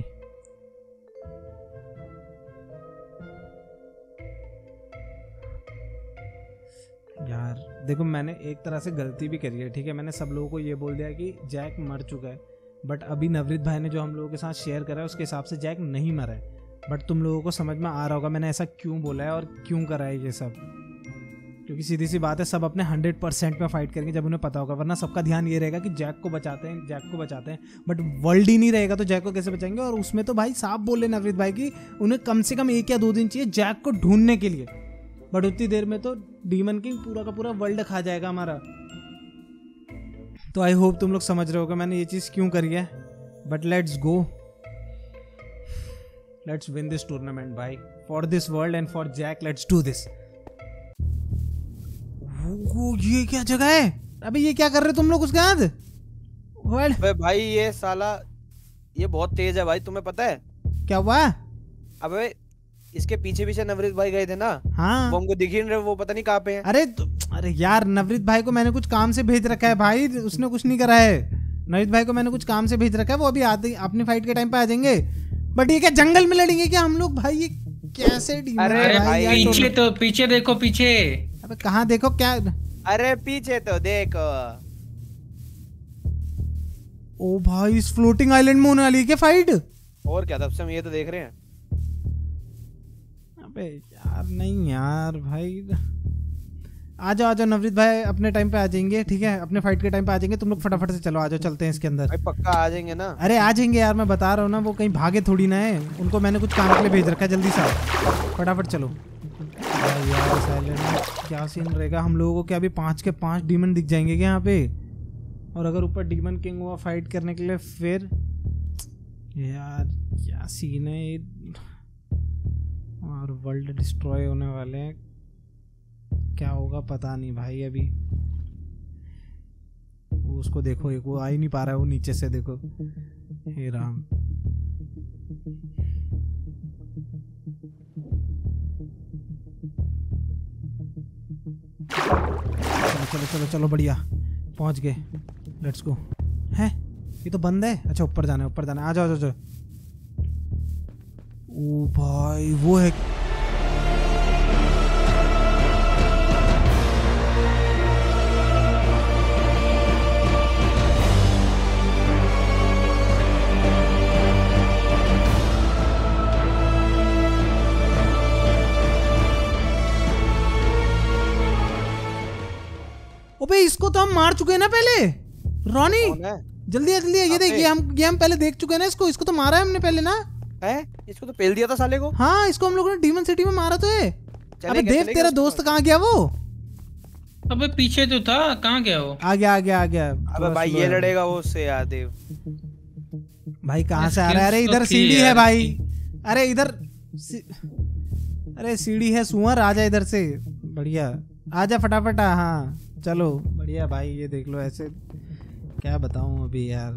यार देखो मैंने एक तरह से गलती भी करी है, ठीक है? मैंने सब लोगों को ये बोल दिया कि जैक मर चुका है, बट अभी नवरीत भाई ने जो हम लोगों के साथ शेयर करा है उसके हिसाब से जैक नहीं मरा है। बट तुम लोगों को समझ में आ रहा होगा मैंने ऐसा क्यों बोला है और क्यों करा है ये सब, क्योंकि सीधी सी बात है, सब अपने हंड्रेड परसेंट में फाइट करेंगे जब उन्हें पता होगा, वरना सबका ध्यान ये रहेगा कि जैक को बचाते हैं, जैक को बचाते हैं, बट वर्ल्ड ही नहीं रहेगा तो जैक को कैसे बचाएंगे? और उसमें तो भाई साफ बोले नवरीत भाई की उन्हें कम से कम एक या दो दिन चाहिए जैक को ढूंढने के लिए, बट उतनी देर में तो डीमन किंग पूरा का पूरा वर्ल्ड खा जाएगा हमारा। तो आई होप तुम लोग समझ रहे होगे मैंने ये चीज़ क्यों करी है। But let's go, let's win this tournament भाई, for this world and for Jack, let's do this. वो ये क्या जगह है? अबे ये क्या कर रहे हो तुम लोग उसके साथ? वर्ल्ड अबे भाई ये साला ये बहुत तेज है भाई, तुम्हें पता है? क्या हुआ? अबे इसके पीछे पीछे नवरीत भाई गए थे ना, हाँ वो हमको दिख ही नहीं रहे, वो पता नहीं कहाँ पे हैं। अरे तो, अरे यार नवरीत भाई को मैंने कुछ काम से भेज रखा है भाई, उसने कुछ नहीं करा है। नवरीत भाई को मैंने कुछ काम से भेज रखा है, वो अभी आते अपनी फाइट के टाइम पे आ जाएंगे। बट ये क्या जंगल में लड़ेंगे क्या हम लोग भाई? ये कैसे डीमन अरे है अरे भाई यार, पीछे तो- तो पीछे देखो पीछे। अबे कहाँ देखो क्या? अरे पीछे तो देखो। ओ भाई इस फ्लोटिंग आइलैंड में होने वाली है क्या फाइट? और क्या, तब से हम ये तो देख रहे हैं। अबे यार नहीं यार भाई, आ जाओ आ जाओ नवरीत भाई अपने टाइम पे आ जाएंगे, ठीक है? अपने फाइट के टाइम पे आ जाएंगे। तुम लोग फटाफट से चलो, आ जाओ चलते हैं इसके अंदर। भाई पक्का आ जाएंगे ना? अरे आ जाएंगे यार, मैं बता रहा हूँ ना, वो कहीं भागे थोड़ी ना है, उनको मैंने कुछ काम के लिए भेज रखा है। जल्दी से आओ, फटाफट चलो। यार यार साइलेंट में क्या सीन रहेगा? हम लोगों को क्या अभी पाँच के पाँच डीमन दिख जाएंगे क्या यहाँ पे? और अगर ऊपर डीमन किंग हुआ फाइट करने के लिए, फिर यार क्या सीन है ये? और वर्ल्ड डिस्ट्रॉय होने वाले हैं, क्या होगा पता नहीं भाई। अभी वो उसको देखो, एक वो आ ही नहीं पा रहा है, वो नीचे से देखो। हे राम, चलो चलो चलो चलो बढ़िया पहुंच गए, लेट्स गो। है ये तो बंद है, अच्छा ऊपर जाना है, ऊपर जाना है। आ जाओ आ जाओ। ओ भाई वो है, अबे इसको तो हम मार चुके हैं ना पहले। रॉनी कौन है? जल्दी आ जल्दी आ, ये देख, ये हम ये हम पहले देख चुके हैं ना इसको। इसको तो मारा है हमने पहले ना। है? इसको तो पेल दिया था साले को। हाँ इसको हम लोगों ने डीमन सिटी में मारा तो है। चले अबे गए, देव चले तेरा गए दोस्त उसके कहाँ गया? वो अबे पीछे तो था, कहाँ गया वो? आ गया आ गया आ गया। अबे थोड़ा भाई slow ये है। लड़ेगा वो उससे यार देव। भाई कहाँ से आ रहा है? अरे Skills तो इधर थी सीढ़ी है यार भाई, इसकी। अरे इधर सी... अरे सीढ़ी है सुअर, आ जा इधर से। बढ़िया आ जा फटाफट आ। हाँ चलो बढ़िया भाई, ये देख लो ऐसे क्या बताऊं अभी यार।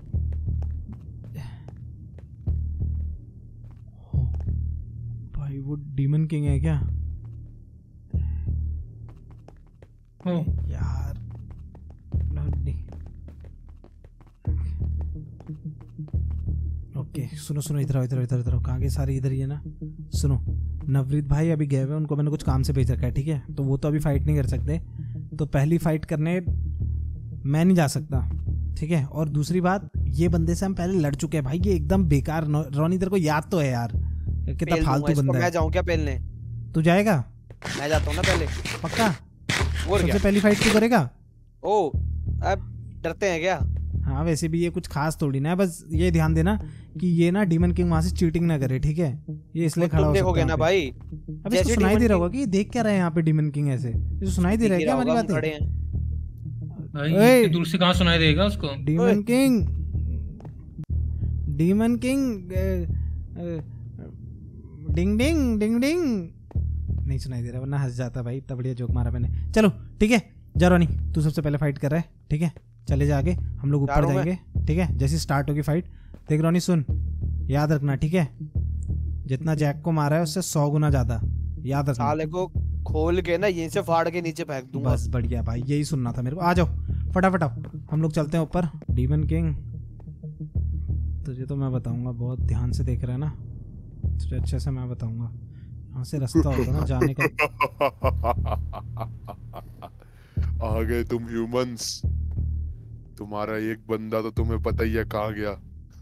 भाई वो डीमन किंग है क्या हो यार? ओके सुनो सुनो, इधर आओ इधर आओ, इधर इधर आओ। कहाँ गए सारे? इधर ही है ना। सुनो नवरीत भाई अभी गए हुए, उनको मैंने कुछ काम से भेज रखा है, ठीक है? तो वो तो अभी फाइट नहीं कर सकते, तो पहली फाइट करने मैं नहीं जा सकता, ठीक है? और दूसरी बात, ये बंदे से हम पहले लड़ चुके हैं भाई, ये एकदम बेकार। रॉनी तेरे को याद तो है यार, कितना पेल फालतू दूंगा इसको, बंदा मैं है। जाऊं क्या पेलने? तू जाएगा? मैं जाता हूँ ना पहले। पक्का? और क्या? सबसे पहली फाइट तू करेगा? ओ अब डरते हैं क्या? हाँ वैसे भी ये कुछ खास थोड़ी ना है, बस ये ध्यान देना कि ये ना डीमन किंग वहां से चीटिंग ना करे, ठीक है? ये इसलिए वो खड़ा तुम हो सकता देखोगे है ना यहाँ पे। भाई। अब इसको जैसे सुनाई Demon दे रहा King- होगा कि ये देख क्या रहे हैं यहाँ पे डीमन किंग ऐसे? इसको सुनाई दे रहा है क्या हमारी दिख रहा होगा, हम बातें? खड़े हैं। भाई ओए! इतनी दूर से कहाँ सुनाई देगा उसको? Demon king, demon king, ding ding ding ding. नहीं सुनाई दे रहा, वरना हंस जाता भाई, इतना बढ़िया जोक मारा मैंने। चलो ठीक है, जा रॉनी तू सबसे पहले फाइट कर रहा है, ठीक है? चले जा आगे, हम लोग ऊपर जा रहा हूं जाएंगे, ठीक है? जैसे स्टार्ट होगी फाइट, देख रॉनी सुन, याद रखना, ठीक है? जितना जैक को मारा है उससे सौ गुना ज्यादा, याद रखना। साले को खोल के ना यहीं से फाड़ के नीचे फेंक दूंगा। बस बढ़िया भाई, यही सुनना था मेरे को। आ जाओ फटाफट आओ, हम लोग चलते हैं ऊपर। डीमन किंग तुझे तो मैं बताऊंगा, बहुत ध्यान से देख रहा है ना, तुझे अच्छे से मैं बताऊंगा। यहाँ से रास्ता होता ना जाने का। आ गए तुम ह्यूमंस। तुम्हारा एक बंदा तो तुम्हें पता ही है कहाँ गया।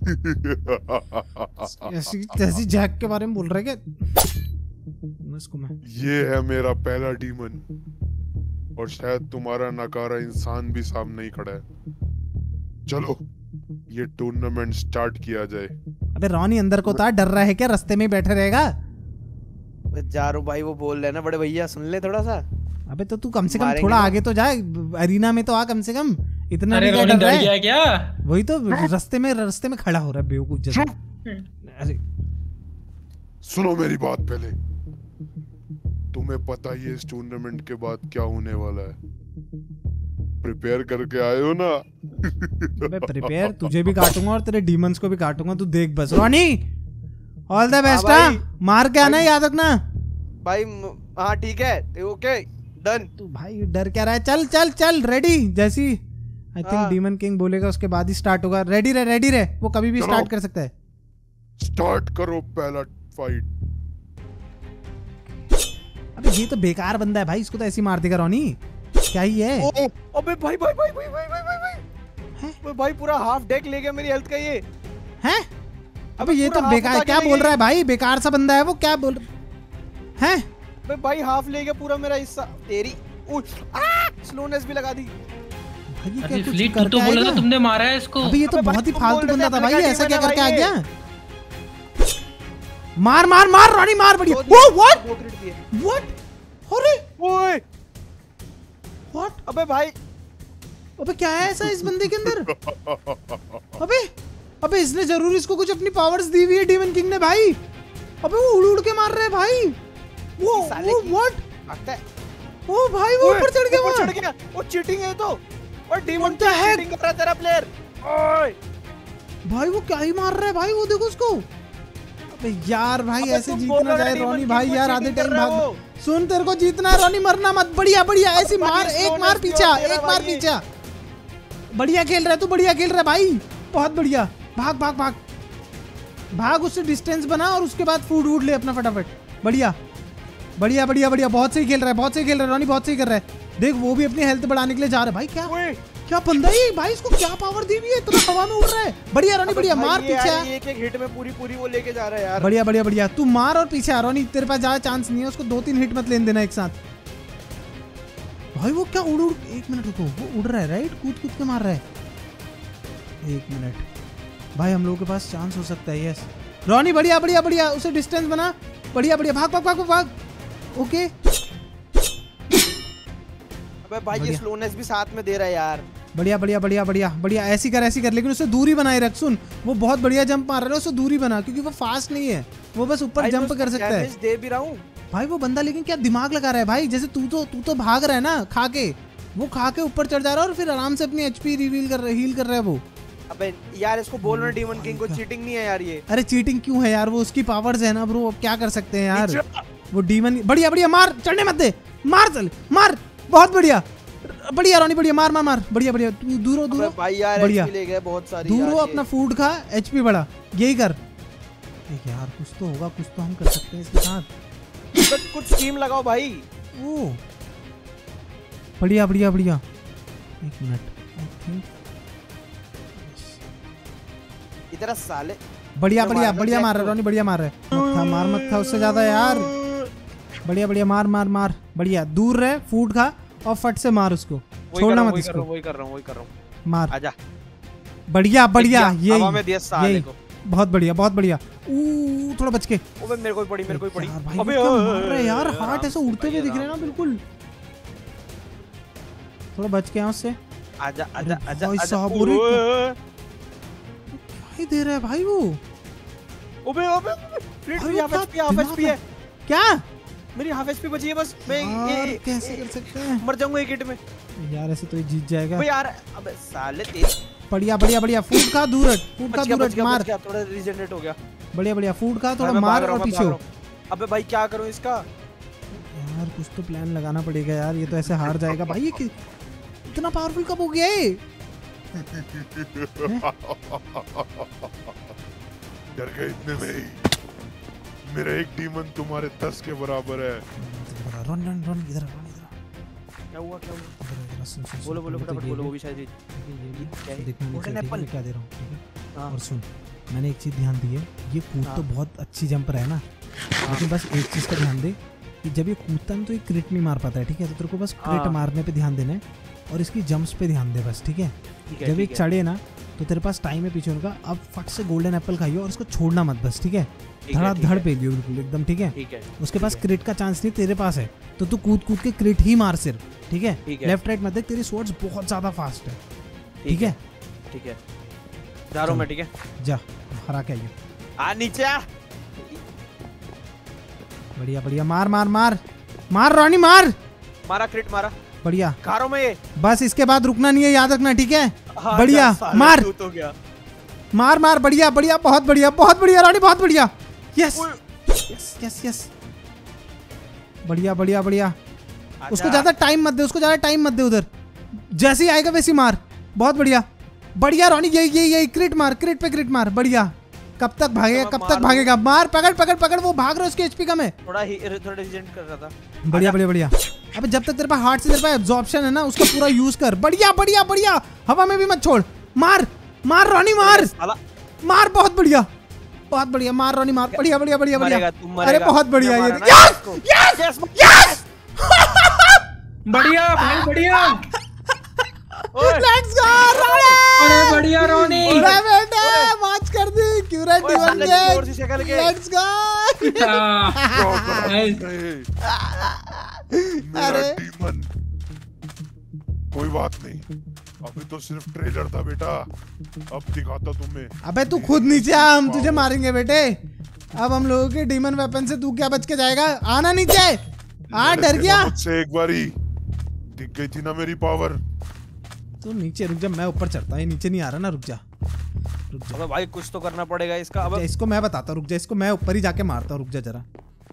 ऐसी तैसी जैक के बारे में बोल रहे क्या? इसको मैं ये है मेरा पहला डीमन, और शायद तुम्हारा नकारा इंसान भी सामने ही खड़ा है। चलो ये टूर्नामेंट स्टार्ट किया जाए। अबे रॉनी अंदर को था, डर रहा है क्या? रास्ते में ही बैठे रहेगा? जारो भाई वो बोल रहे ना बड़े भैया, सुन ले थोड़ा सा। अबे तो तू कम से कम मारेंगे थोड़ा ना। आगे तो जा, अरीना में तो आ कम से कम। इतना अरे भी क्या रोनी डर रहा डर है? गया क्या? वही तो रास्ते में रास्ते में खड़ा हो रहा है बेवकूफ जैसा। अरे सुनो मेरी बात पहले। तुम्हें पता ही है इस टूर्नामेंट के बाद क्या होने वाला है? प्रिपेयर करके आए हो ना। अबे प्रिपेयर तुझे भी काटूंगा और तेरे डीमंस को भी काटूंगा, तू देख बस। Ronnie all the best. हाँ मार के आना, याद रखना भाई। हाँ ठीक है, ओके डन। तू भाई डर क्या रहा है? चल चल चल रेडी। जैसी आई थिंक डीमन किंग बोलेगा उसके बाद ही स्टार्ट होगा। रेडी रहे, रेडी रहे, वो कभी भी स्टार्ट कर सकता है। स्टार्ट करो पहला फाइट। अबे ये तो बेकार बंदा है भाई, इसको तो ऐसे मार देगा रोनी। क्या ही है? ओ, अबे भाई भाई भाई भाई भाई भाई भाई भाई भाई भाई पूरा हाफ डेक ले गया मेरी हेल्थ का ये। हैं? अबे ये तो बेकार क्या बोल रहा है भाई? बेकार सा बंदा है वो, क्या बोल रहा है? अबे भाई हाफ ले गया पूरा मेरा हिस्सा। तेरी स्लोनेस भी लगा दी। भाई ये क्या अरे कुछ फ्लीट, तू करके तो बोला आएगा? था तुमने मारा है इसको। अबे ये तो अबे बहुत ही भाई, फालतू तुम बोल बंदा रहे था थे भाई, अपने ऐसा क्या गाड़ी करके आ में गया? मार मार मार रोनी मार, बढ़िया। वो व्हाट दो क्रिट दिए। व्हाट? अरे ओए व्हाट? अबे भाई अबे क्या है ऐसा इस बंदे के अंदर? अबे अबे इसने जरूर इसको कुछ अपनी पावर्स दी हुई है डीमन किंग ने भाई। अबे वो उड़ उड़ के मार रहा है भाई। वो साले वो की- व्हाट? भागता है। ओ भाई वो ऊपर चढ़ गया। ऊपर वहाँ। चढ़ गया। वो चीटिंग है तो। और demon What the heck? Cheating कर रहा है तेरा प्लेयर। ओए भाई वो क्या ही मार रहा है भाई, वो देखो उसको। अबे यार भाई अबे ऐसे तुम जीतना बोल रहे जाए हो रोनी Demon भाई King को यार, आधे cheating टाइम कर रहे भाग। हो। सुन तेरे को जीतना है रोनी, मरना मत। बढ़िया बढ़िया ऐसी भाई, मार, ये एक slowness मार भी पीछा, होती है एक ना मार भाई। पीछा। बढ़िया खेल रहा है तू, बढ़िया खेल रहा है भाई, बहुत बढ़िया। भाग भाग भाग भाग, उससे डिस्टेंस बना और उसके बाद फूड वूड ले अपना फटाफट। बढ़िया बढ़िया बढ़िया बढ़िया, बहुत सही खेल रहा है, बहुत सही खेल रहा है रोनी, बहुत सही कर रहा है। देख वो भी अपनी हेल्थ बढ़ाने के लिए जा रहा है भाई। क्या ओए क्या बंदा है भाई, इसको क्या पावर दी हुई है, इतना हवा में उड़ रहा है। बढ़िया रोनी बढ़िया, भाई, मार ये यार, पीछे। ये एक एक हिट में पूरी पूरी वो लेके जा रहा है यार। बढ़िया बढ़िया बढ़िया, तू मार और पीछे आ रोनी, तेरे पास ज्यादा चांस नहीं है, उसको दो तीन हिट मत लेने देना एक साथ। भाई वो क्या उड़ उड़, एक मिनट रुको, वो उड़ रहा है राइट, कूद कूद के मार रहा है। एक मिनट भाई, हम लोगों के पास चांस हो सकता है। यस रोनी बढ़िया बढ़िया बढ़िया, उसे डिस्टेंस बना। बढ़िया बढ़िया, भाग भाग भाग भाग। ओके अबे भाई ये बढ़िया। स्लोनेस भी साथ में दे रहा है यार। बढ़िया बढ़िया बढ़िया बढ़िया बढ़िया, ऐसी कर ऐसी कर, लेकिन उससे दूरी बनाए रख। सुन वो बहुत बढ़िया जंप मार रहा है, उससे दूरी बना, क्योंकि वो फास्ट नहीं है, वो बस ऊपर भाई, जंप मैं कर उसको सकता है। डैमेज दे भी रहा हूँ। भाई वो बंदा लेकिन क्या दिमाग लगा रहा है भाई, जैसे तू तो तू तो भाग रहा है ना खा के, वो खा के ऊपर चढ़ जा रहा है और फिर आराम से अपनी एचपी रिवील कर रहा है, हील कर रहा है वो। अबे यार इसको बोल रहा डीमन किंग को चीटिंग नहीं है यार ये। अरे चीटिंग क्यों है यार, वो उसकी पावर्स है ना ब्रो, अब क्या कर सकते हैं यार। वो डीमन बढ़िया बढ़िया, मार, चढ़ने मत दे, मार, चल मार, बहुत बढ़िया बढ़िया रोनी बढ़िया, मार मार मार, बढ़िया बढ़िया। तू दूर हो, दूर हो, भाई यार बढ़िया। एचपी ले गए बहुत सारी दूर यार हो, ये। अपना फूड खा, एचपी बढ़ा, यही कर। देख यार कुछ तो होगा, कुछ तो हम कर सकते हैं इसके साथ। अबे कुछ स्कीम लगाओ भाई। ओ बढ़िया बढ़िया बढ़िया, एक मिनट, आई थिंक इधर साले। बढ़िया मैं बढ़िया मार रहा बढ़िया हूँ मार रहा है जैक रोनी, बढ़िया मार रहा है। मत खा, मार मत खा उससे ज्यादा यार। बढ़िया बढ़िया, मार मार मार, बढ़िया, दूर रहे, फूड खा और फट से मार उसको, वही छोड़ना कर रहा हूँ, मत वही कर रहा इसको, हूँ, वही कर रहा हूँ वही कर रहा हूँ। मार। आजा। बढ़िया बढ़िया, दिया, हवा में यही दिया साले यही, को। बहुत बढ़िया बहुत बढ़िया। ऊ थोड़ा बच के। अबे मेरे को ही पड़ी, मेरे को ही पड़ी। यार भाई वो अबे क्या ओए, मार रहे हैं यार, आराम हार्ट ऐसे से उड़ते हुए भाई, दिख रहे हैं ना आराम से। बिल्कुल। थोड़ा बच के यहाँ उससे। आजा आजा अरे आजा भाई आजा। साहब, अरे ओए, भाई दे रहा है भाई वो। अबे अबे फ्लिट भाई मेरी वो हाफ एचपी, क्या हाफ दिमाग एचपी है। क्या मेरी हाफ एचपी बची है बस। मैं यार ये कैसे कर सकते हैं मर जाऊंगा एक हिट में। यार, ऐसे तो ये जीत जाएगा। अबे यार अबे साले तेरी। बढ़िया बढ़िया बढ़िया, फूड खा, दूर हट, फूड खा, बच गया दूर बच हट, गया मार। बच गया, थोड़ा रीजनरेट हो गया। बढ़िया बढ़िया, फूड खा, थोड़ा मैं भाग मार रहा हूँ, और मैं पीछे भाग हो। रहा हूँ। अबे भाई क्या करूं इसका। यार कुछ तो प्लान लगाना पड़ेगा यार, ये तो ऐसे हार जाएगा भाई। ये कि- इतना पावरफुल कब हो गया ये? डर गए इतने में ही। मेरा एक डीमन तुम्हारे दस के बराबर है। रन रन रन, इधर रन, इधर क्या हुआ क्या हुआ। इधर, इधर, सुन, सुन, बोलो सुन, बोलो तो फटाफट ये बोलो, भी- वो भी शायद। ठीक है, ये भी- क्या है? देखना नहीं Golden चाहिए, ठीक है, apple। मैं क्या दे रहा हूँ, ठीक है। हाँ। और सुन, मैंने एक चीज ध्यान दी है, ये कूद तो हाँ। बहुत अच्छी जंपर है ना, लेकिन बस एक चीज का ध्यान दे कि जब ये कूदता है ना तो ये क्रिट नहीं मार पाता है, ठीक है। तो तेरे को बस क्रिट हाँ। मारने पे ध्यान देना है और इसकी जंप्स पे ध्यान दे बस, ठीक है। ठीक है, जब ये ठीक है। चढ़े ना तो तेरे पास टाइम है पीछे उनका, अब फट से गोल्डन एप्पल खाइयो और उसको छोड़ना मत बस, ठीक है। ठीक है, धड़ा ठीक धड़ है। पे लियो बिल्कुल एकदम, ठीक है। ठीक है उसके पास ठीक क्रिट का चांस नहीं, तेरे पास है, तो तू कूद कूद के क्रिट ही मार सिर्फ, ठीक है। ठीक है। लेफ्ट राइट मत देख, तेरी स्वर्ड्स बहुत ज्यादा फास्ट है, ठीक है। ठीक है जा रहा हूँ मैं। ठीक है जा हरा के आइयो। आ नीचे आ। बढ़िया बढ़िया, मार मार मार मार रोनी मार। मारा क्रिट मारा। बढ़िया। खा रहा हूं मैं ये। बस इसके बाद रुकना नहीं है, याद रखना, ठीक है? हाँ, बढ़िया, साला मार भूत हो गया। मार मार, बढ़िया बढ़िया, बहुत बढ़िया बहुत बढ़िया रानी, बहुत बढ़िया। यस यस यस यस, बढ़िया बढ़िया बढ़िया। उसको ज्यादा टाइम मत दे, उसको ज्यादा टाइम मत दे उधर, जैसे ही आएगा वैसे मार। बहुत बढ़िया बढ़िया रोनी, यही यही यही, क्रिट मार, क्रिट पे क्रिट मार। बढ़िया। कब तक भागेगा, कब तक भागेगा? मार, पकड़ पकड़ पकड़, वो भाग रहा है, उसकी एचपी कम है। थोड़ा ही थोड़ा रिजेंट कर रहा था। बढ़िया बढ़िया बढ़िया। अबे जब तक तेरे पास हार्ट से तेरे पास एब्जॉर्प्शन है ना, उसका पूरा यूज कर। बढ़िया बढ़िया बढ़िया, हवा में भी मत छोड़। मार मार रोनी, मार मार, बहुत बढ़िया बहुत बढ़िया, मार रोनी मार। बढ़िया बढ़िया बढ़िया बढ़िया, अरे बहुत बढ़िया। ये यस यस यस, बढ़िया भाई बढ़िया। लेट्स गो रोनी, अरे बढ़िया रोनी, अरे बेटा मार्च कर दी, क्यों रे टीवन के। Let's go. मेरा डीमन, कोई बात नहीं, अभी तो सिर्फ ट्रेलर था बेटा, अब दिखाता तुम्हें। अबे तू खुद नीचे आ, हम तुझे मारेंगे बेटे। अब हम लोगों के डीमन वेपन से तू क्या बच के जाएगा? आना नीचे, आ, डर गया मुझसे एक बारी, दिख गई थी ना मेरी पावर। तू नीचे रुक जा, मैं ऊपर चढ़ता हूँ, ये नीचे नहीं आ रहा ना, रुक जा रुक जा। अबे भाई कुछ तो करना पड़ेगा इसका। अब इसको मैं बताता हूँ, रुक जा, इसको मैं ऊपर ही जाके मारता हूँ, रुक जा जरा।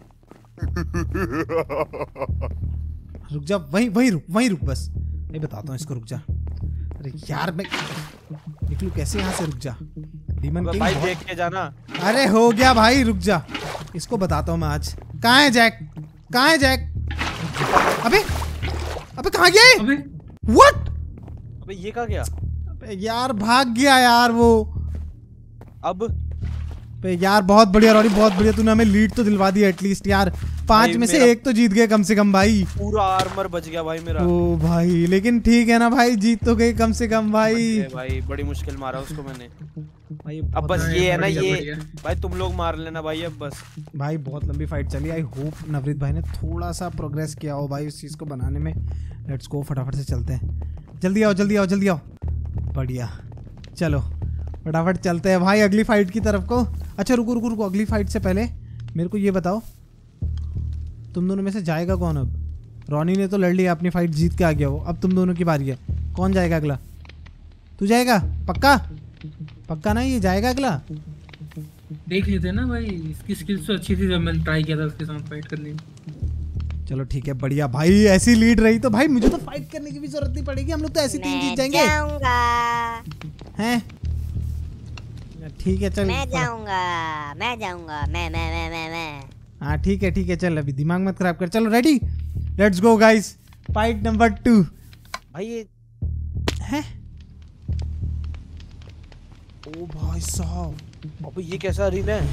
रुक जा, वहीं वहीं रुक, वहीं रुक, बस मैं बताता हूँ इसको, रुक जा। अरे यार मैं निकलूं कैसे यहाँ से? रुक जा, डीमन किंग भाई देख के जाना। अरे हो गया भाई, रुक जा, इसको बताता हूँ मैं आज। कहाँ है जैक? कहाँ है जैक? अबे अबे कहाँ गया? अबे व्हाट? अबे ये कहाँ गया? अबे यार भाग गया यार वो। अब अबे यार बहुत बढ़िया रॉनी, बहुत बढ़िया, तूने हमें लीड तो दिलवा दी एटलीस्ट यार। पांच में से एक तो जीत गए कम से कम भाई। पूरा आर्मर बच गया भाई मेरा। ओ भाई, लेकिन ठीक है ना भाई, जीत तो गए कम से कम भाई। भाई बड़ी मुश्किल मारा उसको मैंने भाई। अब बस ये है ना, बढ़िया, ये बढ़िया। भाई तुम लोग मार लेना भाई अब बस। भाई बहुत लंबी फाइट चली, आई होप नवरीत भाई ने थोड़ा सा प्रोग्रेस किया हो भाई उस चीज को बनाने में। लेट्स गो, फटाफट से चलते हैं, जल्दी आओ जल्दी आओ जल्दी आओ। बढ़िया, चलो फटाफट चलते हैं भाई अगली फाइट की तरफ को। अच्छा रुको रुको रुको, अगली फाइट से पहले मेरे को ये बताओ, तुम दोनों में से जाएगा कौन? अब रॉनी ने तो लड़ लिया, अपनी फाइट जीत के आ गया वो, अब तुम दोनों की बारी है। कौन जाएगा अगला? तू जाएगा पक्का? पक्का ना ये जाएगा अगला? देख लेते हैं ना भाई, इसकी स्किल्स तो अच्छी थी जब मैंने ट्राई किया था उसके साथ फाइट करने की। चलो ठीक है, बढ़िया भाई, ऐसी लीड रही तो भाई मुझे तो फाइट करने की भी जरूरत नहीं पड़ेगी, हम लोग तो ऐसी तीन जीत जाएंगे। जाऊंगा, हैं? ठीक है चल, मैं जाऊंगा, मैं जाऊंगा, मैं मैं मैं मैं मैं हाँ ठीक है ठीक है, चल अभी दिमाग मत खराब कर। चलो ready, let's go guys, fight number two. भाई ये है? ओ भाई साहब, अबे ये कैसा रील है?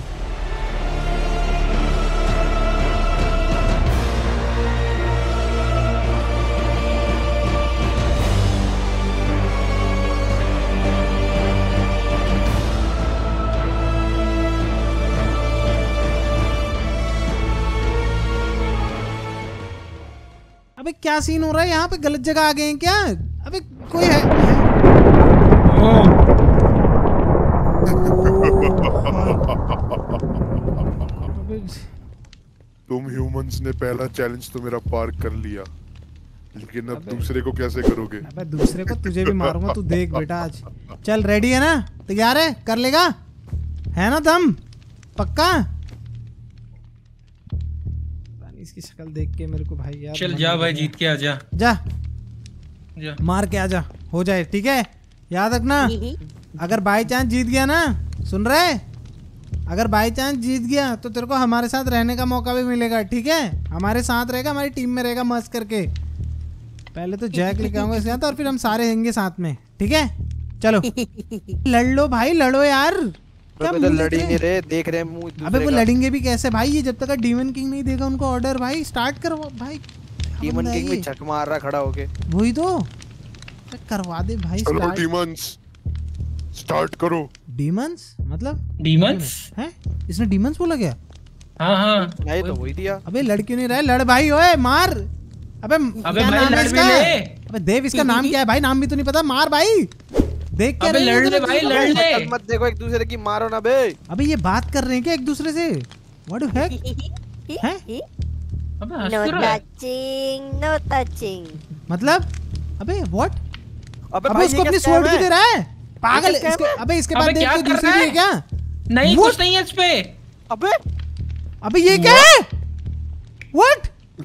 अबे क्या सीन हो रहा है यहाँ पे? गलत जगह आ गए हैं क्या? अबे कोई है? अबे तुम ह्यूमंस ने पहला चैलेंज तो मेरा पार कर लिया, लेकिन अब दूसरे को कैसे करोगे? अबे दूसरे को तुझे भी मारूंगा, तू देख बेटा आज। चल रेडी है ना? तैयार है? कर लेगा? है ना दम? पक्का? इसकी शक्ल देख के मेरे को भाई यार, चल जा भाई, जीत के आ जा जा, जा मार के आ जा, हो जाए ठीक है। याद रखना, अगर बाई चांस जीत गया ना, सुन रहे, अगर बाई चांस जीत गया तो तेरे को हमारे साथ रहने का मौका भी मिलेगा, ठीक है? हमारे साथ रहेगा, हमारी टीम में रहेगा मस्त करके। पहले तो जैक लेके आऊंगा इसके साथ और फिर हम सारे रहेंगे साथ में, ठीक है? चलो लड़ लो भाई, लड़ो यार। क्या तो लड़ी नहीं रहे, देख रहे मुंह। अबे वो लड़ेंगे भी कैसे भाई? ये जब तक डीमन किंग नहीं देगा उनको ऑर्डर, भाई स्टार्ट करो भाई। डीमन किंग भी झक मार रहा खड़ा होके। वही तो करवा दे भाई। चलो डीमंस स्टार्ट करो। डीमंस मतलब डीमंस है? इसने डीमंस बोला क्या? हाँ हाँ नहीं तो वही दिया। अबे लड़ क्यों नहीं रहा? लड़ भाई, ओए मार। अबे अबे भाई लड़ भी ले। अबे देव, इसका नाम क्या है भाई? नाम भी तो नहीं पता, मार भाई। देख के अबे लड़ ले भाई, लड़ ले। मत देखो एक दूसरे की, मारो ना बे। अबे ये बात कर रहे हैं क्या एक दूसरे से? What the heck? हैं? अबे हंस नो क्यों रहा है? Touching, no touching. मतलब अबे व्हाट? अबे अबे भाई उसको ये अपनी क्या स्वॉर्ड scam क्यों है? दे रहा है? पागल ये क्या इसके, scam है? अबे इसके अबे बाद देख क्या कोई कर दूसरी रहा भी है है? क्या? नहीं What? कुछ नहीं है इस पे। अबे अबे ये क्या है? व्हाट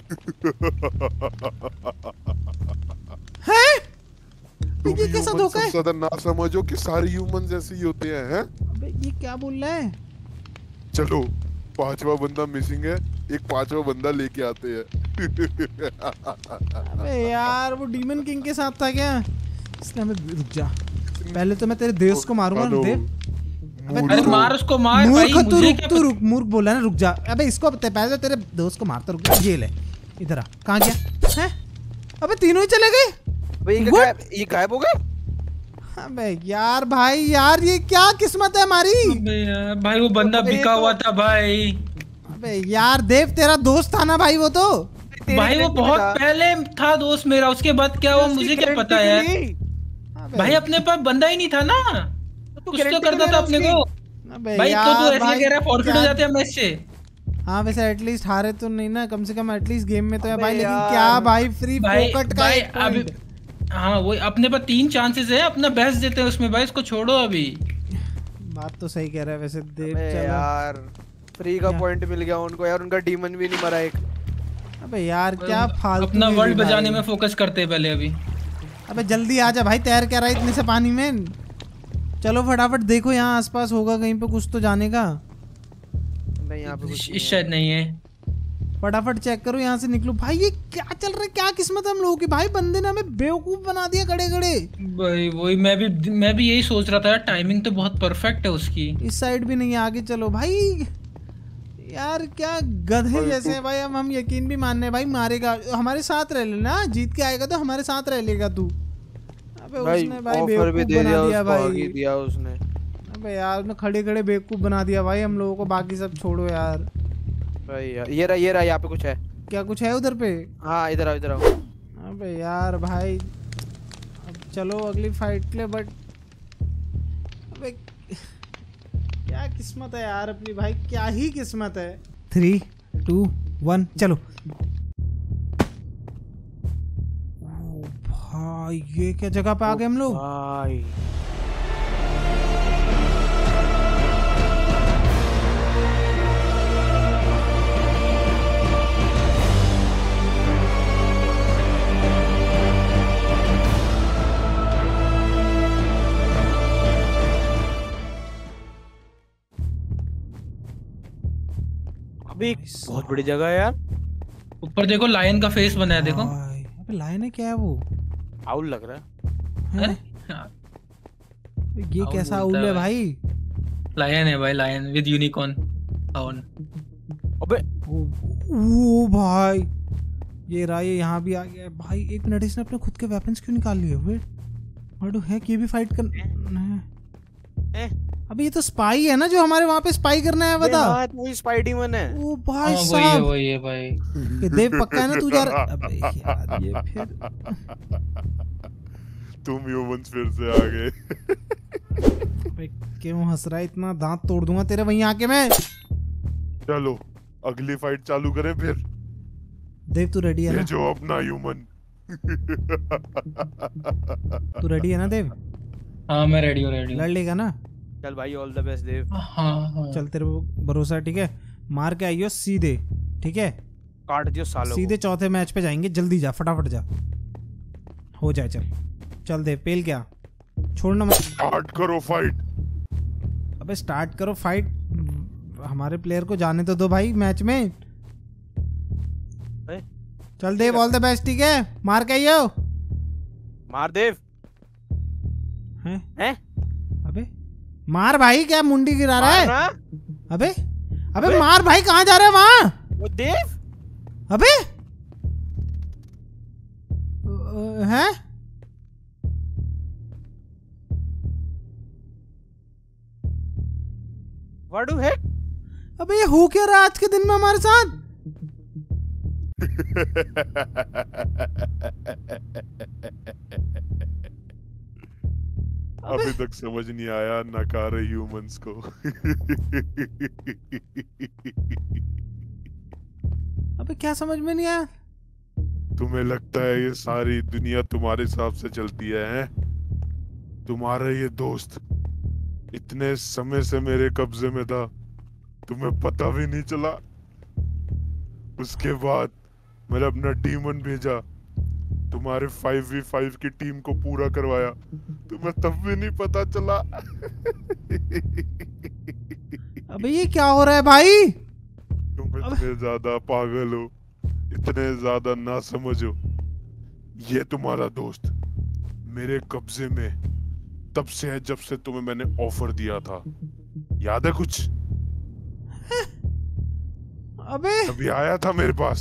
है? तुम ये कैसा ह्यूमन धोखा है? सबसे ज्यादा ना समझो कि सारे ह्यूमन ऐसे ही होते हैं, हैं? अबे ये क्या बोल रहा है? चलो पांचवा बंदा मिसिंग है, एक पांचवा बंदा लेके आते हैं। अबे यार वो डीमन किंग के साथ था क्या? इसने हमें, रुक जा, पहले तो मैं तेरे देश को मारूंगा। हेलो, देव मूर्ख अरे हो। मार उसको, मार भाई। मूर्ख तू, मुझे रुक क्या तू रुक, मूर्ख बोला ना, रुक जा। अबे इसको पता है, पहले तो तेरे दोस्त को मारता, रुक जा। ये ले इधर आ। कहाँ गया है? अबे तीनों ही चले गए। अबे ये What? गायब ये गायब हो गए। अबे यार भाई यार ये क्या किस्मत है हमारी। अबे यार भाई वो बंदा अबे ये बिका तो- हुआ था भाई। अबे यार देव तेरा दोस्त था ना भाई वो तो। तेरी भाई वो guarantee बहुत था। पहले था दोस्त मेरा, उसके बाद क्या हुआ उसकी मुझे क्या guarantee पता क्यों है ली? अबे, भाई। अपने पास बंदा ही नहीं था ना, तू कुछ तो guarantee करता क्यों था ले अपने रहा को। अबे भाई तो यार तू ऐसे भाई, कह रहा है फॉरफिट हो क्या- जाते हैं मैच से। हाँ वैसे एटलीस्ट हारे तो नहीं ना, कम से कम एटलीस्ट गेम में तो है अबे भाई। लेकिन यार। क्या भाई फ्री भाई फोकट का भाई एक अभी point। हाँ वो अपने पास तीन चांसेस है, अपना बेस्ट देते हैं उसमें भाई। इसको छोड़ो अभी। बात तो सही कह रहा है वैसे देव। अबे चलो यार फ्री का क्या? पॉइंट मिल गया उनको यार, उनका डीमन भी नहीं मरा एक। अबे यार क्या फालतू अपना में वर्ल्ड भी बचाने भाई। में फोकस करते हैं पहले अभी। अबे जल्दी आ जा भाई, तैर क्या रहा है इतने से पानी में। चलो फटाफट देखो यहाँ आसपास होगा कहीं पे कुछ तो जाने का। नहीं यहाँ पे कुछ इस नहीं है। शायद नहीं है। फटाफट चेक करो यहाँ से निकलो भाई। ये क्या चल रहा है? क्या किस्मत है हम लोगों की भाई। बंदे ने हमें बेवकूफ बना दिया खड़े खड़े। भाई वही मैं भी मैं भी यही सोच रहा था यार, टाइमिंग तो बहुत परफेक्ट है उसकी। इस साइड भी नहीं है, आगे चलो भाई। यार क्या गधे जैसे हैं भाई। हम हम यकीन भी मानने भाई मारेगा, हमारे साथ रह लेना, जीत के आएगा तो हमारे साथ रह लेगा तू। अबे भाई उसने भाई ऑफर भी बेवकूफ दे बना दिया दिया उसको, भाई। आगे दिया उसने। अबे यार उसने खड़े खड़े बेवकूफ बना दिया भाई हम लोगों को। बाकी सब छोड़ो यार। भाई यार ये रहा ये रहा, यहाँ पे कुछ है। क्या कुछ है उधर पे? हाँ इधर आओ इधर आओ। अबे यार भाई अब चलो अगली फाइट के लिए। बट अबे क्या किस्मत है यार अपनी भाई, क्या ही किस्मत है। थ्री टू वन चलो। ओ भाई ये क्या जगह पे आ गए हम लोग। भाई अभी बहुत बड़ी जगह है यार। ऊपर देखो लायन का फेस बना है देखो। भाई, अबे लाइन है क्या है वो? आउल लग रहा है। हैं? हाँ, ये आउल कैसा बोलता आउल है है भाई? लायन है भाई, लायन विद यूनिकॉर्न ऑन। अबे ओ, ओ भाई ये रहा, ये यहाँ भी आ गया है। भाई एक मिनट, इसने अपने खुद के वेपन्स क्यों निकाल लिए? वेट व्हाट है, ये भी फाइट कर ए? अबे ये तो स्पाई है ना जो हमारे वहाँ पे स्पाई करना है, बता। हाँ वही स्पाइडीमैन है। ओ हाँ भाई वही है साहब, वही है भाई। ये देव पक्का है ना तू जा रहा? अबे यार ये फिर तुम ह्यूमंस फिर से आ गए। अबे क्यों हंस रहा है इतना? दांत तोड़ दूंगा तेरे वहीं आके मैं। चलो अगली फाइट चालू करें फिर। देव तू रेडी है ये ना? जो अपना ह्यूमन। तू रेडी है ना देव? हाँ मैं रेडी हूँ रेडी लड़ हूँ। लेगा ना? चल भाई ऑल द बेस्ट देव। हाँ हाँ चल तेरे को भरोसा है, ठीक है? मार के आइयो सीधे, ठीक है? काट दियो सालों को। सीधे चौथे मैच पे जाएंगे। जल्दी जा, फटाफट जा, हो जाए। चल चल दे पेल क्या छोड़ना मत। स्टार्ट करो फाइट। अबे स्टार्ट करो फाइट, हमारे प्लेयर को जाने तो दो भाई मैच में। ए? चल देव ऑल द बेस्ट, ठीक है? मार के आइयो। मार देव। हैं? हैं? अबे मार भाई, क्या मुंडी गिरा रहा है? मारना? अबे अबे अबे? मार भाई, कहाँ जा रहा है वहां? वो देव। अबे अ, अ, हैं? What do heck? अबे ये हो क्या रहा आज के दिन में हमारे साथ? अभी तक समझ नहीं आया नकारे ह्यूमंस को। अबे क्या समझ में नहीं आया? तुम्हें लगता है ये सारी दुनिया तुम्हारे हिसाब से चलती है, हैं? तुम्हारा ये दोस्त इतने समय से मेरे कब्जे में था, तुम्हें पता भी नहीं चला। उसके बाद मैंने अपना डीमन भेजा, तुम्हारे फाइव वी फाइव की टीम को पूरा करवाया, तुम्हें तब भी नहीं पता चला। अबे ये क्या हो रहा है भाई? तुम इतने ज्यादा पागल हो, इतने ज्यादा ना समझो। ये तुम्हारा दोस्त मेरे कब्जे में तब से है जब से तुम्हें मैंने ऑफर दिया था, याद है कुछ? अबे अभी आया था मेरे पास,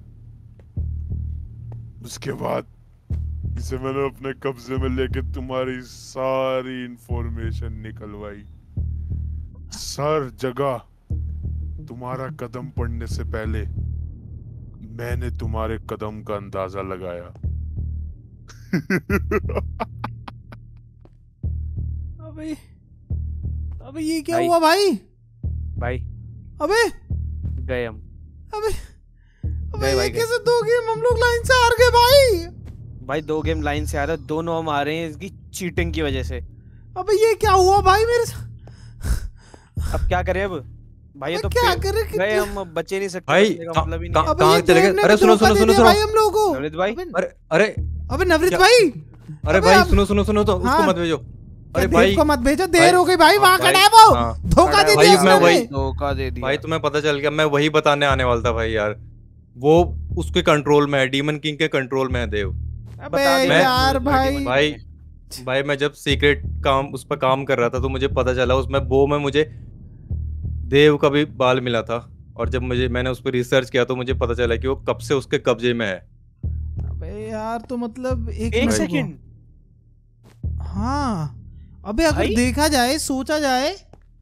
उसके बाद इसे मैंने अपने कब्जे में लेके तुम्हारी सारी इंफॉर्मेशन निकलवाई। सर जगह तुम्हारा कदम पड़ने से पहले मैंने तुम्हारे कदम का अंदाजा लगाया। अबे अबे ये क्या भाई। हुआ भाई? भाई अबे गए हम। अबे अबे गए ये भाई, गए। कैसे दो गेम हम लोग लाइन से हार गए भाई? भाई दो गेम लाइन से आ रहे, दोनों हम आ रहे हैं इसकी चीटिंग की वजह से। अबे ये क्या हुआ भाई मेरे साथ? अब क्या करें अब भाई? ये मैं तो क्या पे- करें कि- गए हम, अब बचे नहीं सकते, भाई, बचने का कहाँ- मतलब ही नहीं कहाँ- है। अबे कहाँ ये चले गेम गए? ने अरे भी सुनो, धोखा सुनो, दे सुनो, दिया सुनो। भाई हम लोगों को। नवनीत भाई, अबे अरे अरे अबे नवनीत क्या? भाई अरे अबे भाई अब- सुनो सुनो सुनो तो उसको हाँ। मत भेजो। अरे अरे भाई को मत भेजो, देर भाई- हो गई भाई। हाँ, वहाँ भाई, खड़ा है वो, हाँ। धोखा दे भाई, दिया मैं उसने वही- हमें। धोखा दे दिया भाई तुम्हें पता चल गया, मैं वही बताने आने वाला था भाई यार। वो उसके कंट्रोल में है, डीमन किंग के कंट्रोल में है देव। अबे बता दे मैं- यार भाई भाई भाई मैं जब सीक्रेट काम उस पर काम कर रहा था तो मुझे पता चला उसमें वो में मुझे देव का भी बाल मिला था, और जब मुझे मैंने उस पर रिसर्च किया तो मुझे पता चला कि वो कब से उसके कब्जे में है। अबे यार तो मतलब एक एक मिनट सेकंड। रुको। हाँ अबे अगर भाई? देखा जाए, सोचा जाए,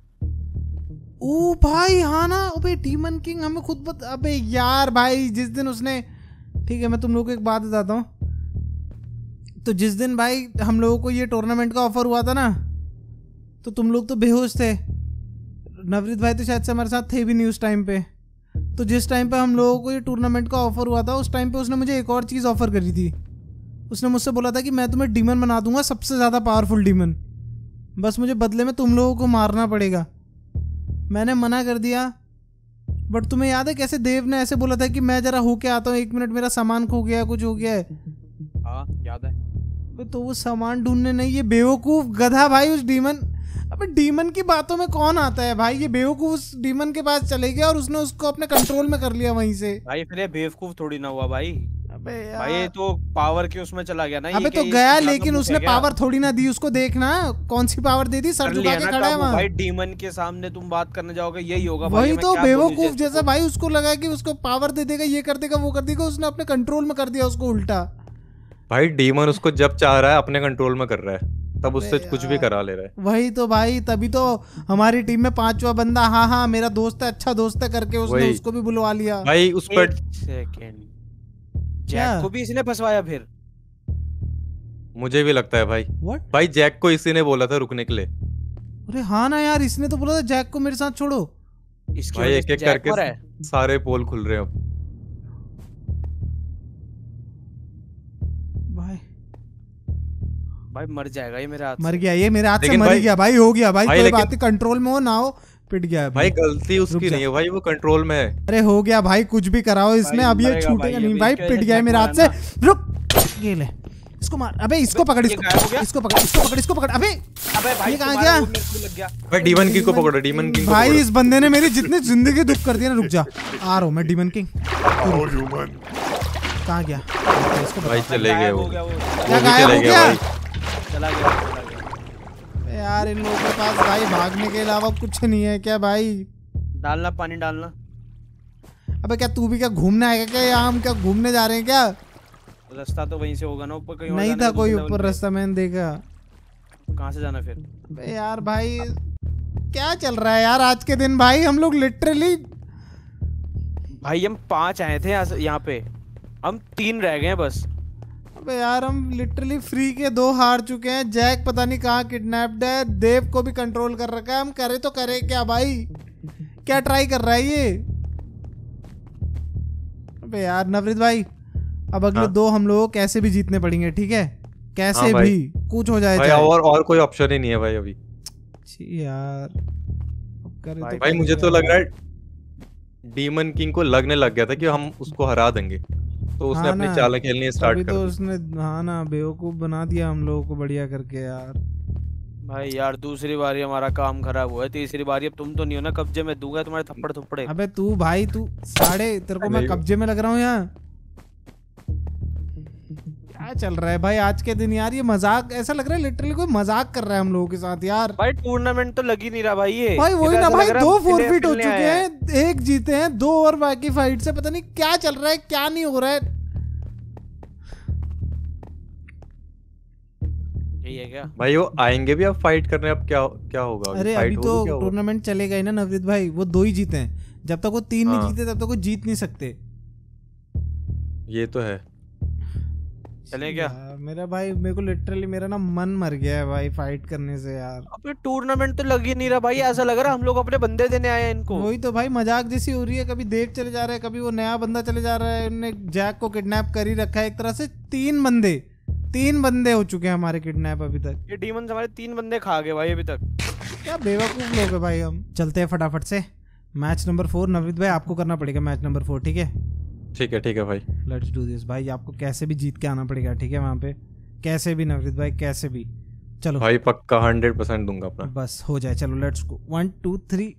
ओ भाई हाँ ना। अबे डीमन किंग हमें खुद बता। अबे यार भाई जिस दिन उसने, ठीक है मैं तुम लोगों को एक बात बताता हूँ। तो जिस दिन भाई हम लोगों को ये टूर्नामेंट का ऑफर हुआ था ना, तो तुम लोग तो बेहोश थे। नवनीत भाई तो शायद से हमारे साथ थे भी नहीं उस टाइम पे। तो जिस टाइम पे हम लोगों को ये टूर्नामेंट का ऑफर हुआ था, उस टाइम पे उसने मुझे एक और चीज़ ऑफर करी थी। उसने मुझसे बोला था कि मैं तुम्हें डीमन बना दूंगा, सबसे ज़्यादा पावरफुल डीमन, बस मुझे बदले में तुम लोगों को मारना पड़ेगा। मैंने मना कर दिया। बट तुम्हें याद है कैसे देव ने ऐसे बोला था कि मैं जरा होके आता हूँ, एक मिनट मेरा सामान खो गया, कुछ हो गया है। हाँ याद है। अबे तो वो सामान ढूंढने नहीं, ये बेवकूफ गधा भाई उस डीमन, अबे डीमन की बातों में कौन आता है भाई? ये बेवकूफ उस डीमन के पास चले गया और उसने उसको अपने कंट्रोल में कर लिया वहीं से। भाई फिर ये बेवकूफ थोड़ी ना हुआ भाई। अबे यार भाई ये तो पावर के उसमें चला गया ना। ये अबे क्या तो ये गया, ज्यादा लेकिन भूख उसने है क्या? पावर थोड़ी ना दी उसको। देखना कौन सी पावर दे दी, सर कर झुका लिया के ना खड़ा है काबू वहाँ। भाई। डीमन के सामने तुम बात करने जाओगे यही होगा भाई। वही मैं तो क्या बोलूं बेवकूफ इसे जैसा इसको? भाई, उसको लगा कि उसको पावर दे देगा, ये कर देगा, वो कर देगा, उसने अपने कंट्रोल में कर दिया उसको उल्टा। भाई डीमन उसको जब चाह रहा है अपने कंट्रोल में कर रहा है, तब उससे अबे कुछ भी यार। करा ले रहा है। वही तो भाई, तभी तो हमारी टीम में पांचवा बंदा, हाँ हाँ मेरा दोस्त है, अच्छा दोस्त है करके उसने वही। उसको भी बुलवा लिया। भाई उस पर एक सेकंड, क्या? जैक को भी इसने फंसवाया फिर? मुझे भी लगता है भाई। व्हाट? भाई जैक को इसी ने बोला था रुकने के लिए। अरे हाँ ना यार, इसने तो बोला था जैक को मेरे साथ छोड़ो। इसकी भाई वजह एक से एक जैक करके मरा है। सारे पोल खुल रहे हैं अब। भाई भाई मर जाएगा ये मेरे हाथ मर से। गया ये मेरे हाथ से, लेकिन मर भाई- गया भाई, हो गया भाई, भाई कोई लेकिन- बात नहीं, कंट्रोल में हो ना हो, पिट गया है भाई भाई। गलती रुक उसकी जा। नहीं है भाई, वो कंट्रोल में है। अरे हो गया भाई, कुछ भी कराओ इसने, भाई अब ये मरेगा छूटेगा भाई, नहीं अभी भाई, इसके पिट वजह गया है से मेरे हाथ मारा से। रुक, ये ले, इसको मार। अबे इसको पकड़, ये इसको गायब हो गया? इसको पकड़, इसको पकड़, इसको पकड़। अबे अबे भाई ये कहाँ तुम्हारा गया? वो मेरे को लग गया। भाई डीमन किंग को पकड़ो, डीमन किंग को भाई पकड़ो। इस बंदे ने मेरी जितनी जिंदगी दुख कर दिया ना। रुक जा, आ रहा हूँ मैं, डीमन किंग। आओ ह्यूमन। कहाँ गया? ओके, इसको पकड़। भाई चले गए गायब वो हो गया वो। क्या वो भी गायब चले हो गए गया? भाई। चला गया चला गया। यार इन लोगों के पास भाई भागने के अलावा कुछ नहीं है क्या भाई? डालना पानी डालना। अबे क्या तू भी क्या घूमने आएगा क्या, या हम क्या घूमने जा रहे हैं क्या? रास्ता तो वहीं से होगा ना, ऊपर कहीं और नहीं जाने था का कोई दूसरे ऊपर लेवल पे। रास्ता, मैंने देखा। कहाँ से जाना फिर? अबे यार भाई क्या चल रहा है यार आज के दिन भाई? हम लोग लिटरली, भाई हम पांच आए थे यहाँ- यहाँ पे, हम तीन रह गए हैं बस। अबे यार हम लिटरली फ्री के दो हार चुके हैं। जैक पता नहीं कहाँ किडनैप्ड है, देव को भी कंट्रोल कर रखा है। हम करे तो करे क्या भाई? क्या ट्राई कर रहा है ये? अबे यार नवनीत भाई, अब अगले हाँ। दो हम लोगों को कैसे भी जीतने पड़ेंगे, ठीक है? कैसे हाँ भाई। भी कुछ हो जाए भाई चाहे। और और कोई ऑप्शन ही नहीं है भाई अभी। छी यार, अब करे भाई- तो भाई करे मुझे क्या? तो लग रहा है डीमन किंग को लगने लग गया था कि हम उसको हरा देंगे, तो उसने हाँ अपनी ना, चालें खेलनी स्टार्ट तभी कर तो दी। उसने हाँ ना बेवकूफ बना दिया हम लोगों को बढ़िया करके यार। भाई यार दूसरी बारी हमारा काम खराब हुआ है, तीसरी बारी अब तुम तो नहीं हो ना कब्जे में, दूंगा तुम्हारे थप्पड़ थप्पड़े। अबे तू भाई तू साढ़े तेरे को मैं अरे- कब्जे में लग रहा हूँ यहाँ। क्या चल रहा है भाई आज के दिन यार? ये मजाक, ऐसा लग रहा है लिटरली कोई मजाक कर रहा है हम लोगों के साथ यार। भाई टूर्नामेंट तो लग ही नहीं रहा भाई ये। भाई वही ये तो ना ऐसा भाई, लग रहा है दो हम पिले- फोरफिट हो पिलने चुके आए हैं। हैं, एक जीते हैं, दो और बाकी फाइट से पता नहीं क्या चल रहा है, क्या नहीं हो रहा है। यही है क्या? भाई वो आएंगे भी अब फाइट करने, अब क्या क्या होगा? अरे फाइट अभी होगी, तो क्या होगा? टूर्नामेंट चलेगा ही ना नवरीत भाई, वो दो ही जीते हैं। जब तक वो तीन नहीं हाँ। जीते तब तक वो जीत नहीं सकते। ये तो है। चलें क्या? यार, मेरा भाई मेरे को लिटरली मेरा ना मन मर गया है भाई फाइट करने से यार। अब ये टूर्नामेंट तो लग ही नहीं रहा भाई, ऐसा लग रहा है हम लोग अपने बंदे देने आए हैं इनको। वही तो भाई मजाक जैसी हो रही है, कभी देव चले जा रहा है, कभी वो नया बंदा चले जा रहा है। उन्होंने जैक को किडनैप कर ही रखा है एक तरह से। तीन बंदे तीन बंदे हो चुके हैं हमारे किडनैप अभी तक। ये डीमंस हमारे तीन बंदे खा गए भाई अभी तक। क्या बेवकूफ लोग हैं भाई हम। चलते हैं फटाफट से मैच नंबर फोर। नवनीत भाई आपको करना पड़ेगा मैच नंबर फोर, ठीक है? ठीक है ठीक है भाई। लेट्स डू दिस भाई, आपको कैसे भी जीत के आना पड़ेगा, ठीक है? वहाँ पे कैसे भी नवनीत भाई, कैसे भी। चलो भाई पक्का हंड्रेड परसेंट दूंगा अपना। बस हो जाए, चलो let's go. One two three.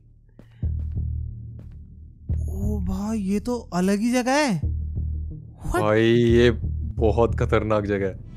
ओ भाई ये तो अलग ही जगह है। What? भाई ये बहुत खतरनाक जगह है।